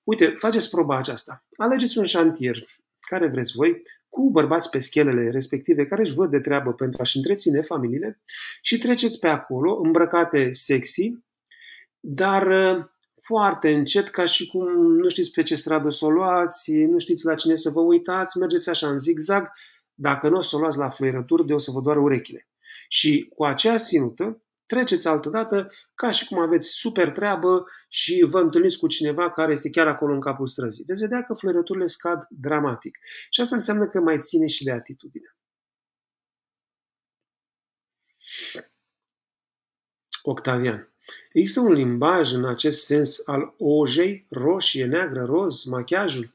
Uite, faceți proba aceasta. Alegeți un șantier care vreți voi, cu bărbați pe schelele respective care își văd de treabă pentru a-și întreține familiile și treceți pe acolo, îmbrăcate sexy, dar foarte încet, ca și cum nu știți pe ce stradă să o luați, nu știți la cine să vă uitați, mergeți așa în zigzag, dacă nu o să o luați la fluierături, de o să vă doară urechile. Și cu aceea ținută, treceți altădată ca și cum aveți super treabă și vă întâlniți cu cineva care este chiar acolo în capul străzii. Veți vedea că fluierăturile scad dramatic. Și asta înseamnă că mai ține și de atitudine. Octavian. Există un limbaj în acest sens al ojei, roșie, neagră, roz, machiajul?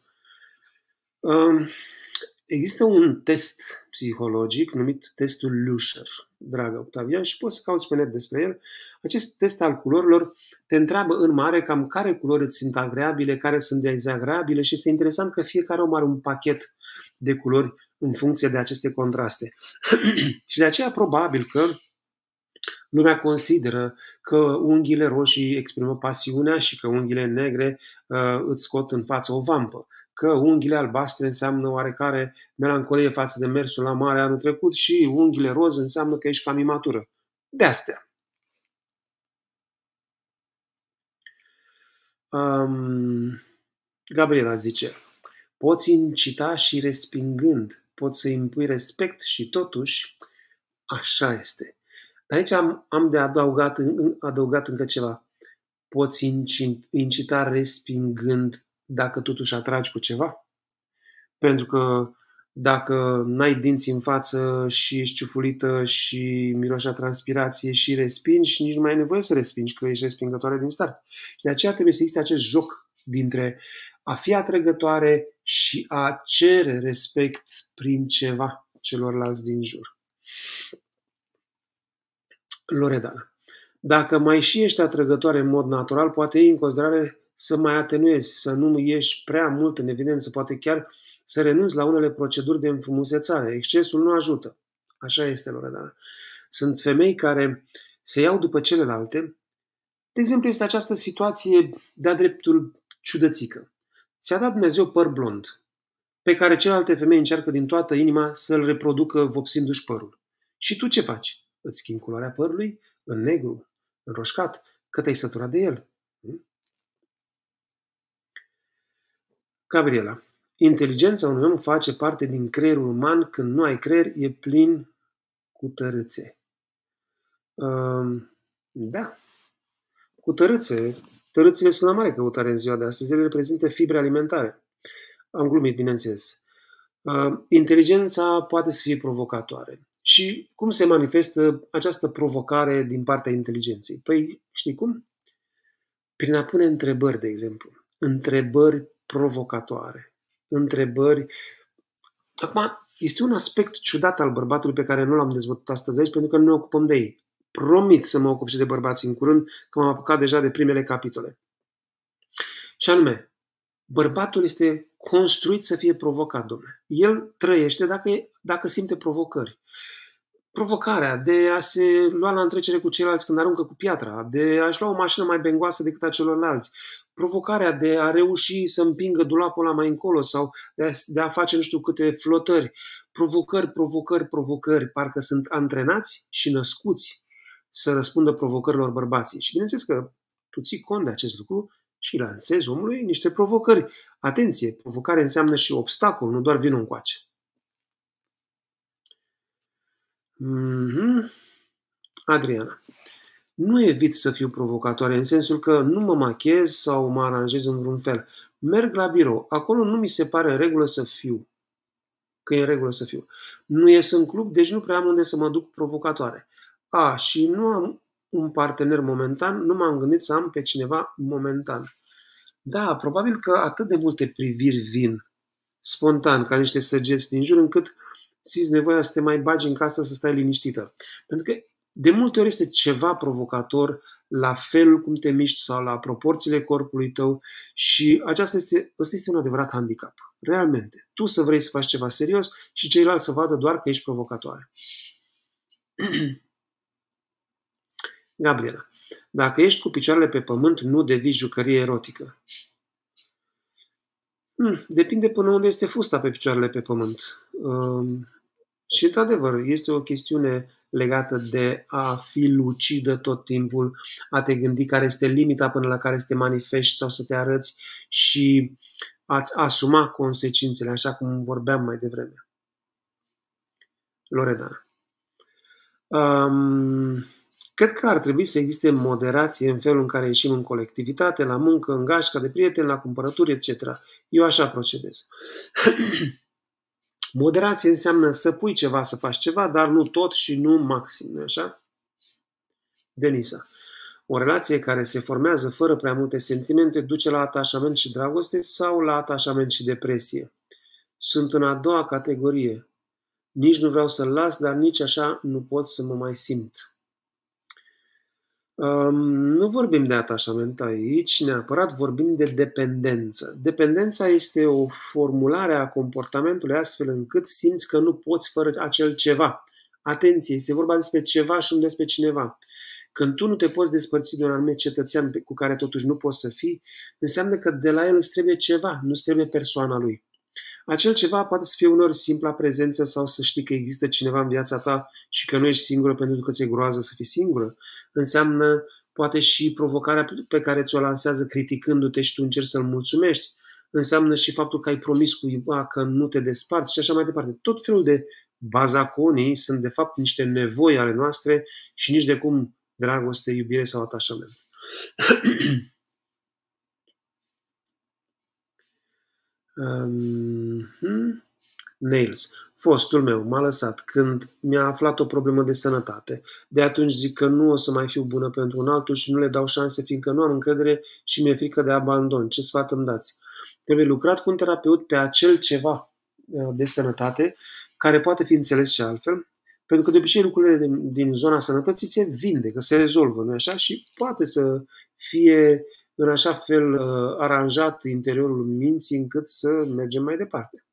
Există un test psihologic numit testul Lusher, dragă Octavian, și poți să cauți pe net despre el. Acest test al culorilor te întreabă în mare cam care culori îți sunt agreabile, care sunt dezagreabile și este interesant că fiecare om are un pachet de culori în funcție de aceste contraste. Și de aceea probabil că lumea consideră că unghiile roșii exprimă pasiunea și că unghiile negre uh, îți scot în față o vampă, că unghiile albastre înseamnă oarecare melancolie față de mersul la mare anul trecut și unghiile roz înseamnă că ești cam imatură. De astea. Um, Gabriela zice, poți incita și respingând, poți să impui respect și totuși așa este. Aici am, am de adăugat, adăugat încă ceva. Poți incita respingând dacă totuși atragi cu ceva? Pentru că dacă n-ai dinți în față și ești ciufulită și miroși a transpirație și respingi, nici nu mai ai nevoie să respingi, că ești respingătoare din start. Și de aceea trebuie să existe acest joc dintre a fi atrăgătoare și a cere respect prin ceva celorlalți din jur. Loredana. Dacă mai și ești atrăgătoare în mod natural, poate iei în considerare să mai atenuezi, să nu ieși prea mult în evidență, poate chiar să renunți la unele proceduri de înfrumusețare. Excesul nu ajută. Așa este, Loredana. Sunt femei care se iau după celelalte. De exemplu, este această situație de-a dreptul ciudățică. Ți-a dat Dumnezeu păr blond, pe care celelalte femei încearcă din toată inima să-l reproducă vopsindu-și părul. Și tu ce faci? Îți schimbi culoarea părului în negru, în roșcat, că te-ai săturat de el. Gabriela. Inteligența unui om face parte din creierul uman. Când nu ai creier, e plin cu tărâțe. Uh, da. Cu tărâțe. Tărâțele sunt la mare căutare în ziua de astăzi. Ele reprezintă fibre alimentare. Am glumit, bineînțeles. Uh, inteligența poate să fie provocatoare. Și cum se manifestă această provocare din partea inteligenței? Păi, știi cum? Prin a pune întrebări, de exemplu. Întrebări provocatoare. Întrebări. Acum, este un aspect ciudat al bărbatului pe care nu l-am dezvoltat astăzi aici, pentru că nu ne ocupăm de ei. Promit să mă ocup și de bărbați în curând, că m-am apucat deja de primele capitole. Și anume, bărbatul este construit să fie provocat, domnule. El trăiește dacă, dacă simte provocări. Provocarea de a se lua la întrecere cu ceilalți când aruncă cu piatra, de a-și lua o mașină mai bengoasă decât a celorlalți, provocarea de a reuși să împingă dulapul ăla mai încolo sau de a, de a face nu știu câte flotări, provocări, provocări, provocări, parcă sunt antrenați și născuți să răspundă provocărilor bărbații. Și bineînțeles că tu ții cont de acest lucru și lansezi omului niște provocări. Atenție, provocare înseamnă și obstacol, nu doar vinul încoace. Mm-hmm. Adriana. Nu evit să fiu provocatoare în sensul că nu mă machez sau mă aranjez în vreun fel. Merg la birou. Acolo nu mi se pare în regulă să fiu. Că e în regulă să fiu. Nu ies în club, deci nu prea am unde să mă duc provocatoare. A, și nu am un partener momentan, nu m-am gândit să am pe cineva momentan. Da, probabil că atât de multe priviri vin spontan, ca niște săgeți din jur, încât simți nevoia să te mai bagi în casă să stai liniștită. Pentru că de multe ori este ceva provocator la felul cum te miști sau la proporțiile corpului tău și aceasta este, ăsta este un adevărat handicap. Realmente. Tu să vrei să faci ceva serios și ceilalți să vadă doar că ești provocatoare. Gabriela. Dacă ești cu picioarele pe pământ, nu devii jucărie erotică. Hmm, depinde până unde este fusta pe picioarele pe pământ. Um, și, într-adevăr, este o chestiune legată de a fi lucidă tot timpul, a te gândi care este limita până la care să te manifesti sau să te arăți și a-ți asuma consecințele, așa cum vorbeam mai devreme. Loredana. Um, cred că ar trebui să existe moderație în felul în care ieșim în colectivitate, la muncă, în gașca de prieteni, la cumpărături, et cetera. Eu așa procedez. Moderație înseamnă să pui ceva, să faci ceva, dar nu tot și nu maxim, nu așa? Denisa. O relație care se formează fără prea multe sentimente duce la atașament și dragoste sau la atașament și depresie? Sunt în a doua categorie. Nici nu vreau să-l las, dar nici așa nu pot să mă mai simt. Um, nu vorbim de atașament aici, neapărat vorbim de dependență. Dependența este o formulare a comportamentului astfel încât simți că nu poți fără acel ceva. Atenție, este vorba despre ceva și nu despre cineva. Când tu nu te poți despărți de un anumit cetățean cu care totuși nu poți să fii, înseamnă că de la el îți trebuie ceva, nu îți trebuie persoana lui. Acel ceva poate să fie uneori simpla prezență sau să știi că există cineva în viața ta și că nu ești singură pentru că ți-e groază să fii singură. Înseamnă poate și provocarea pe care ți-o lansează criticându-te și tu încerci să-l mulțumești. Înseamnă și faptul că ai promis cuiva că nu te desparți și așa mai departe. Tot felul de bazaconii sunt de fapt niște nevoi ale noastre și nici de cum dragoste, iubire sau atașament. Um, Nails. Fostul meu m-a lăsat când mi-a aflat o problemă de sănătate. De atunci zic că nu o să mai fiu bună pentru un altul și nu le dau șanse fiindcă nu am încredere și mi-e frică de abandon. Ce sfat îmi dați? Trebuie lucrat cu un terapeut pe acel ceva de sănătate care poate fi înțeles și altfel, pentru că de obicei lucrurile din, din zona sănătății se vindecă, se rezolvă, nu așa? Și poate să fie în așa fel uh, aranjat interiorul minții încât să mergem mai departe.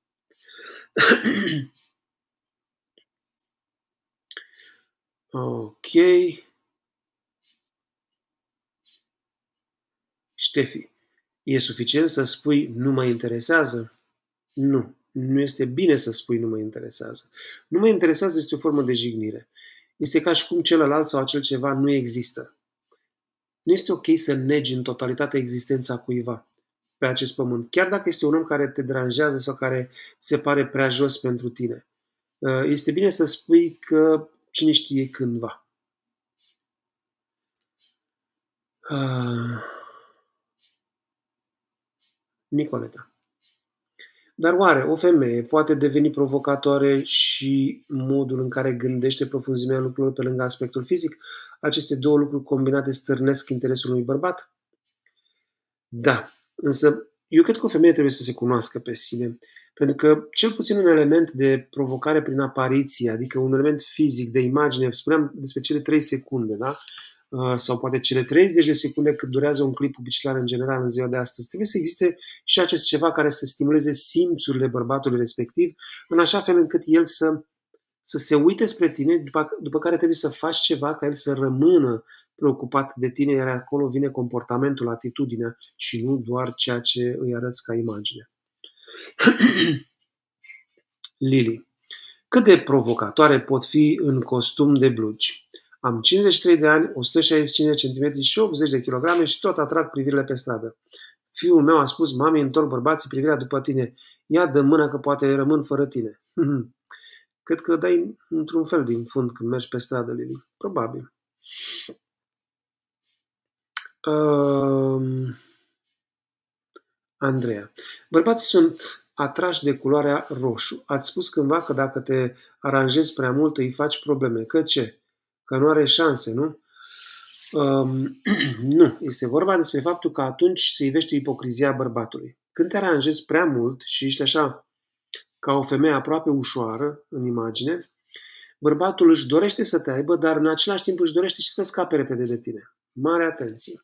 Ok. Ștefi, e suficient să spui nu mă interesează? Nu. Nu este bine să spui nu mă interesează. Nu mă interesează este o formă de jignire. Este ca și cum celălalt sau acel ceva nu există. Nu este ok să negi în totalitate existența cuiva pe acest pământ, chiar dacă este un om care te deranjează sau care se pare prea jos pentru tine. Este bine să spui că cine știe cândva. Nicoleta. Dar oare o femeie poate deveni provocatoare și modul în care gândește profunzimea lucrurilor pe lângă aspectul fizic? Aceste două lucruri combinate stârnesc interesul unui bărbat? Da, însă eu cred că o femeie trebuie să se cunoască pe sine, pentru că cel puțin un element de provocare prin apariție, adică un element fizic, de imagine, spuneam despre cele trei secunde, da? Sau poate cele treizeci de secunde cât durează un clip publicitar în general în ziua de astăzi. Trebuie să existe și acest ceva care să stimuleze simțurile bărbatului respectiv, în așa fel încât el să, să se uite spre tine, după, după care trebuie să faci ceva ca el să rămână preocupat de tine, iar acolo vine comportamentul, atitudinea și nu doar ceea ce îi arăți ca imagine. Lili. Cât de provocatoare pot fi în costum de blugi? Am cincizeci și trei de ani, o sută șaizeci și cinci de centimetri și optzeci de kilograme și tot atrag privirile pe stradă. Fiul meu a spus, mami, întorc bărbații privirea după tine. Ia dă mâna că poate rămân fără tine. Cred că dai într-un fel din fund când mergi pe stradă, Lili. Probabil. Uh, Andreea. Bărbații sunt atrași de culoarea roșu. Ați spus cândva că dacă te aranjezi prea mult îi faci probleme. Că ce? Că nu are șanse, nu? Um, nu. Este vorba despre faptul că atunci se ivește ipocrizia bărbatului. Când te aranjezi prea mult și ești așa ca o femeie aproape ușoară în imagine, bărbatul își dorește să te aibă, dar în același timp își dorește și să scape repede de tine. Mare atenție!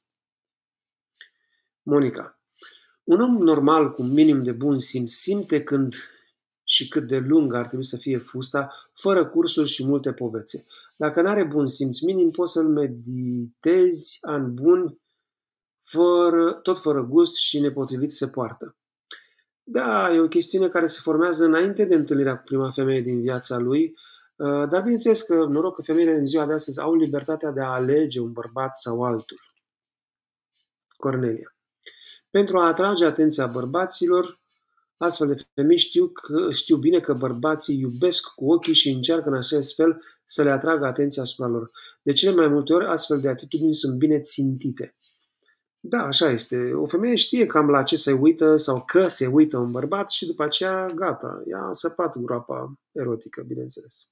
Monica. Un om normal cu minim de bun simț simte când și cât de lung ar trebui să fie fusta, fără cursuri și multe povețe. Dacă nu are bun simț minim, poți să-l meditezi ani buni, fără, tot fără gust și nepotrivit se poartă. Da, e o chestiune care se formează înainte de întâlnirea cu prima femeie din viața lui, uh, dar bineînțeles că noroc că femeile în ziua de astăzi au libertatea de a alege un bărbat sau altul. Cornelia. Pentru a atrage atenția bărbaților, astfel de femei știu, că, știu bine că bărbații iubesc cu ochii și încearcă în acest fel să le atragă atenția asupra lor. De cele mai multe ori, astfel de atitudini sunt bine țintite. Da, așa este. O femeie știe cam la ce se uită sau că se uită un bărbat și după aceea, gata, i-a săpat groapa erotică, bineînțeles.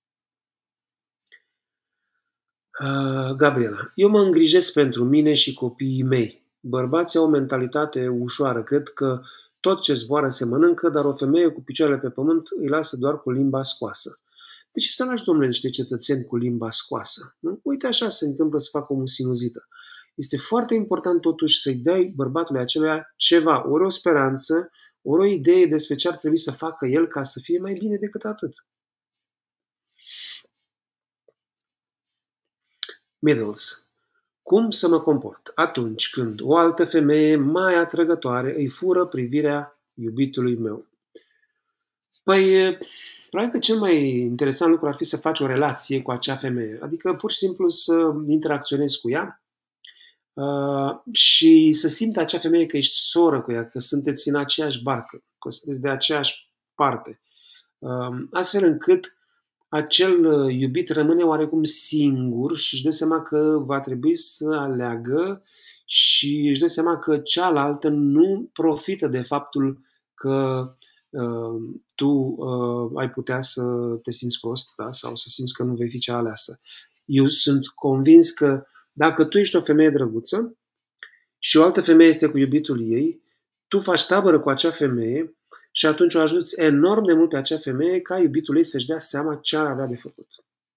Uh, Gabriela. Eu mă îngrijesc pentru mine și copiii mei. Bărbații au o mentalitate ușoară. Cred că tot ce zboară se mănâncă, dar o femeie cu picioarele pe pământ îi lasă doar cu limba scoasă. De ce să lași, domnule, niște cetățeni cu limba scoasă? Nu? Uite așa se întâmplă să facă o sinuzită. Este foarte important totuși să-i dai bărbatului acelea ceva, ori o speranță, ori o idee despre ce ar trebui să facă el ca să fie mai bine decât atât. Middles. Cum să mă comport atunci când o altă femeie mai atrăgătoare îi fură privirea iubitului meu? Păi, probabil că cel mai interesant lucru ar fi să faci o relație cu acea femeie, adică pur și simplu să interacționezi cu ea uh, și să simtă acea femeie că ești soră cu ea, că sunteți în aceeași barcă, că sunteți de aceeași parte, uh, astfel încât acel iubit rămâne oarecum singur și își dă seama că va trebui să aleagă și își dă seama că cealaltă nu profită de faptul că uh, tu uh, ai putea să te simți prost, da? Sau să simți că nu vei fi cea aleasă. Eu sunt convins că dacă tu ești o femeie drăguță și o altă femeie este cu iubitul ei, tu faci tabără cu acea femeie și atunci o ajuți enorm de mult pe acea femeie ca iubitul ei să-și dea seama ce ar avea de făcut.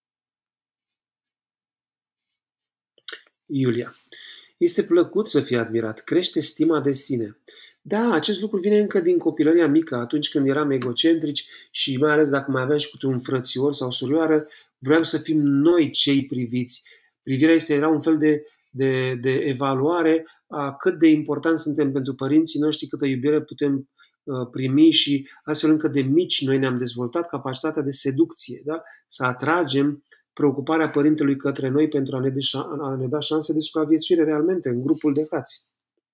Iulia. Este plăcut să fii admirat, crește stima de sine. Da, acest lucru vine încă din copilăria mică, atunci când eram egocentrici și mai ales dacă mai aveam și câte un frățior sau surioară, vreau să fim noi cei priviți. Privirea este, era un fel de, de, de evaluare a cât de important suntem pentru părinții noștri, câtă iubire putem primi și astfel încât de mici noi ne-am dezvoltat capacitatea de seducție, da? Să atragem preocuparea părintelui către noi pentru a ne, deșa, a ne da șanse de supraviețuire realmente în grupul de frați.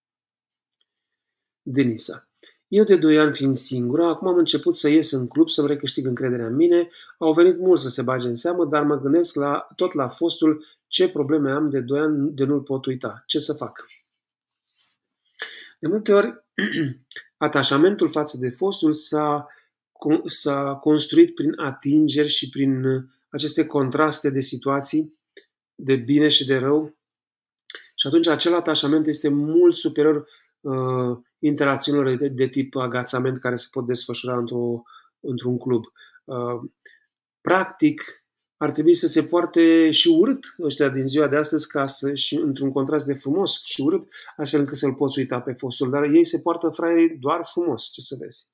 Denisa. Eu de doi ani fiind singură, acum am început să ies în club să-mi recâștig încrederea în mine, au venit mulți să se bage în seamă, dar mă gândesc la, tot la fostul ce probleme am de doi ani de nu-l pot uita. Ce să fac? De multe ori, atașamentul față de fostul s-a, s-a construit prin atingeri și prin aceste contraste de situații, de bine și de rău. Și atunci acel atașament este mult superior uh, interacțiunilor de, de tip agațament care se pot desfășura într-o, într-un club. Uh, practic, ar trebui să se poarte și urât ăștia din ziua de astăzi, ca să, și într-un contrast de frumos și urât, astfel încât să-l poți uita pe fostul. Dar ei se poartă fraierii doar frumos, ce să vezi.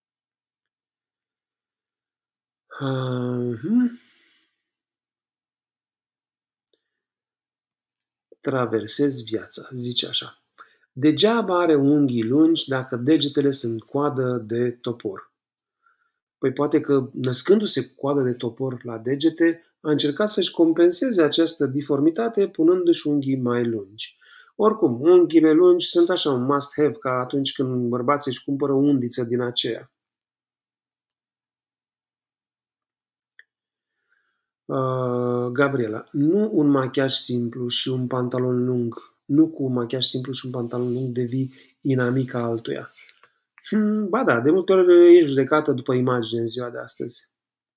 Uh-huh. Traversez viața, zice așa. Degeaba are unghii lungi dacă degetele sunt coadă de topor. Păi poate că, născându-se cu coadă de topor la degete, a încercat să-și compenseze această diformitate punându-și unghii mai lungi. Oricum, unghiile lungi sunt așa un must-have ca atunci când bărbații își cumpără o undiță din aceea. Uh, Gabriela, nu un machiaj simplu și un pantalon lung, nu cu un machiaj simplu și un pantalon lung devii inamica altuia. Hmm, ba da, de multe ori e judecată după imagine în ziua de astăzi.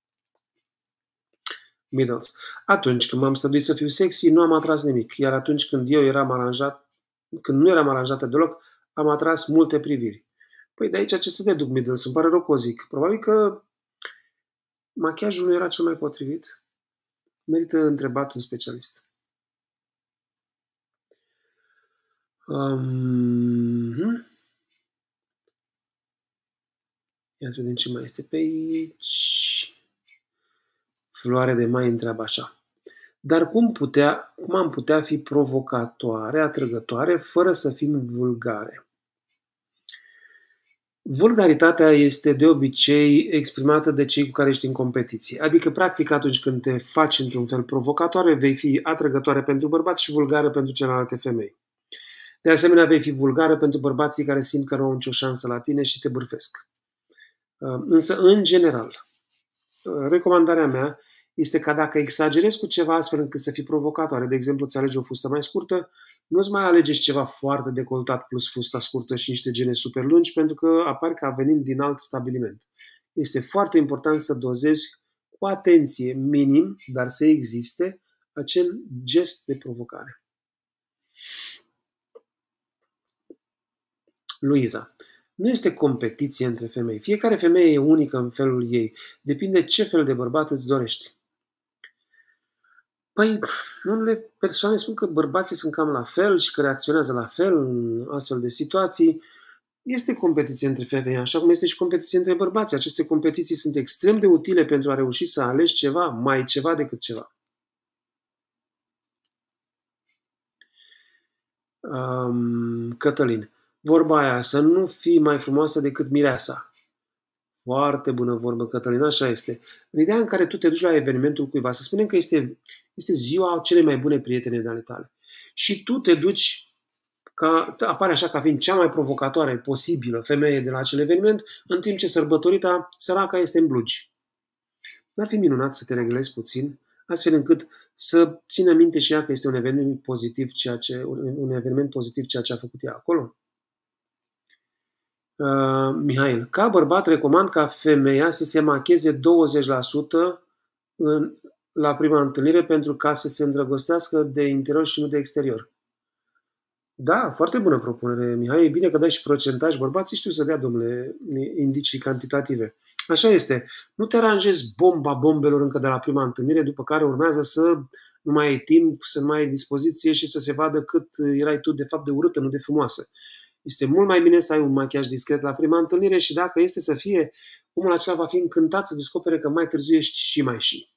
Middles. Atunci când m-am străduit să fiu sexy, nu am atras nimic, iar atunci când eu eram aranjat, când nu eram aranjată deloc, am atras multe priviri. Păi de aici ce să deduc, Middles? Îmi pare rău că o zic. Probabil că machiajul nu era cel mai potrivit. Merită întrebat un specialist. Um, Ia să vedem ce mai este pe aici. Floare de mai întreabă așa. Dar cum, putea, cum am putea fi provocatoare, atrăgătoare, fără să fim vulgare? Vulgaritatea este de obicei exprimată de cei cu care ești în competiție. Adică, practic, atunci când te faci într-un fel provocatoare, vei fi atrăgătoare pentru bărbați și vulgară pentru celelalte femei. De asemenea, vei fi vulgară pentru bărbații care simt că nu au nicio șansă la tine și te bârfesc. Însă, în general, recomandarea mea este că dacă exagerezi cu ceva astfel încât să fii provocatoare, de exemplu, îți alegi o fustă mai scurtă, nu-ți mai alegeți ceva foarte decoltat plus fusta scurtă și niște gene super lungi, pentru că apar ca venind din alt stabiliment. Este foarte important să dozezi cu atenție, minim, dar să existe acel gest de provocare. Luiza. Nu este competiție între femei. Fiecare femeie e unică în felul ei. Depinde ce fel de bărbat îți dorești. Păi, unele persoane spun că bărbații sunt cam la fel și că reacționează la fel în astfel de situații. Este competiție între femei, așa cum este și competiție între bărbați. Aceste competiții sunt extrem de utile pentru a reuși să alegi ceva, mai ceva decât ceva. Um, Cătălin. Vorba aia, să nu fii mai frumoasă decât mireasa. Foarte bună vorbă, Cătălin, așa este. În ideea în care tu te duci la evenimentul cuiva, să spunem că este, este ziua celei mai bune prietene de ale tale. Și tu te duci, ca, apare așa ca fiind cea mai provocatoare posibilă femeie de la acel eveniment, în timp ce sărbătorita, săraca, este în blugi. N-ar fi minunat să te reglezi puțin, astfel încât să țină minte și ea că este un eveniment pozitiv ceea ce, un eveniment pozitiv ceea ce a făcut ea acolo? Uh, Mihail, ca bărbat recomand ca femeia să se macheze douăzeci la sută în, la prima întâlnire pentru ca să se îndrăgostească de interior și nu de exterior. Da, foarte bună propunere, Mihai. E bine că dai și procentaj. Bărbații știu să dea, domnule, indicii cantitative. Așa este. Nu te aranjezi bomba bombelor încă de la prima întâlnire, după care urmează să nu mai ai timp, să nu mai ai dispoziție și să se vadă cât erai tu de fapt de urâtă, nu de frumoasă. Este mult mai bine să ai un machiaj discret la prima întâlnire și dacă este să fie, omul acela va fi încântat să descopere că mai târziu ești și mai și.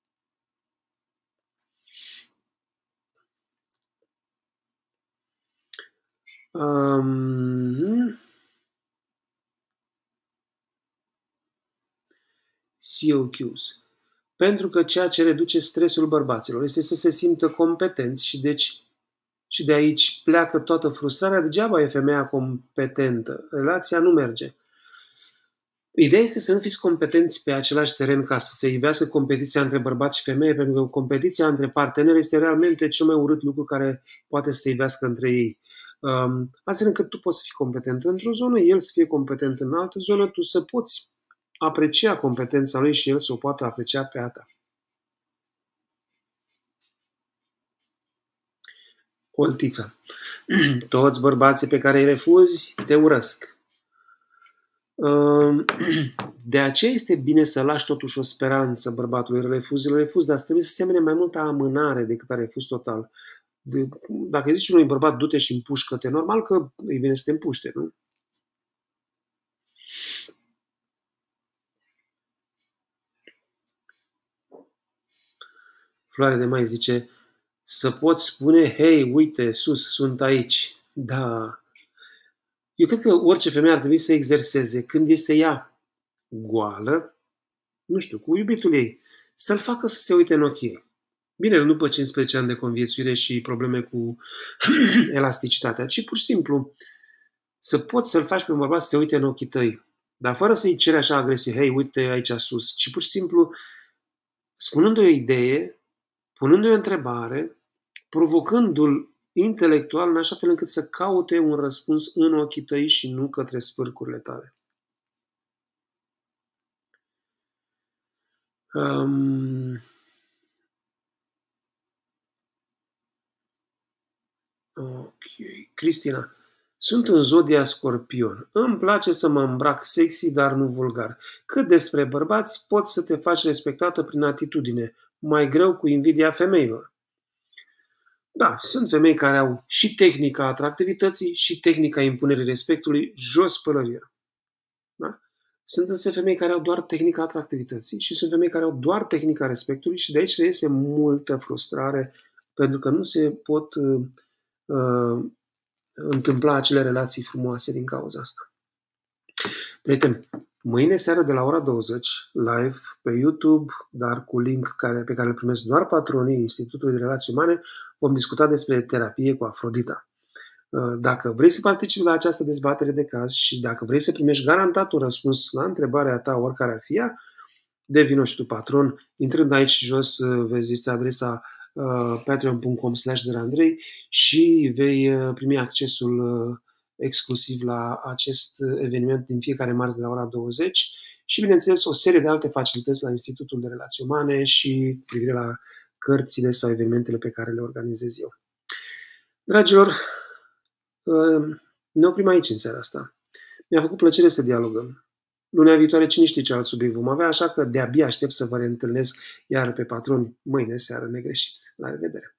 Um, C O Qs. Pentru că ceea ce reduce stresul bărbaților este să se simtă competenți și deci și de aici pleacă toată frustrarea. Degeaba e femeia competentă. Relația nu merge. Ideea este să nu fiți competenți pe același teren ca să se ivească competiția între bărbați și femeie, pentru că competiția între parteneri este realmente cel mai urât lucru care poate să se ivească între ei. Um, astfel încât tu poți să fii competent într-o zonă, el să fie competent în altă zonă, tu să poți aprecia competența lui și el să o poată aprecia pe a ta. Oltița. Toți bărbații pe care îi refuzi te urăsc. De aceea este bine să lași totuși o speranță bărbatului. Refuz, refuz, dar trebuie să semene mai multă amânare decât a refuz total. De, dacă zici unui bărbat, du-te și împușcă-te, normal că îi vine să te împuște, nu? Floare de mai zice, să poți spune, hei, uite, sus, sunt aici. Da. Eu cred că orice femeie ar trebui să exerseze când este ea goală, nu știu, cu iubitul ei, să-l facă să se uite în ochii ei. Bine, nu după cincisprezece ani de conviețuire și probleme cu elasticitatea, ci pur și simplu să poți să-l faci pe un bărbat să se uite în ochii tăi, dar fără să-i ceri așa agresiv, hei, uite aici sus, ci pur și simplu spunându-i o idee, punându-i o întrebare, provocându-l intelectual în așa fel încât să caute un răspuns în ochii tăi și nu către sfârcurile tale. Um... Ok. Cristina. Sunt în zodia Scorpion. Îmi place să mă îmbrac sexy, dar nu vulgar. Cât despre bărbați, poți să te faci respectată prin atitudine. Mai greu cu invidia femeilor. Da, sunt femei care au și tehnica atractivității și tehnica impunerii respectului, jos pălăria. Da? Sunt însă femei care au doar tehnica atractivității și sunt femei care au doar tehnica respectului și de aici reiese multă frustrare pentru că nu se pot uh, întâmpla acele relații frumoase din cauza asta. Prieteni, mâine seară de la ora douăzeci, live pe YouTube, dar cu link care, pe care îl primesc doar patronii Institutului de Relații Umane, vom discuta despre terapie cu Afrodita. Dacă vrei să participi la această dezbatere de caz și dacă vrei să primești garantat un răspuns la întrebarea ta, oricare ar fi ea, devino și tu patron. Intrând aici jos, vezi, este adresa uh, patreon punct com slash Andrei și vei uh, primi accesul uh, exclusiv la acest eveniment din fiecare marți de la ora douăzeci și, bineînțeles, o serie de alte facilități la Institutul de Relații Umane și cu privire la cărțile sau evenimentele pe care le organizez eu. Dragilor, ne oprim aici în seara asta. Mi-a făcut plăcere să dialogăm. Lunea viitoare cine știe ce alt subiect vom avea, așa că de-abia aștept să vă reîntâlnesc iar pe patroni mâine seară negreșit. La revedere!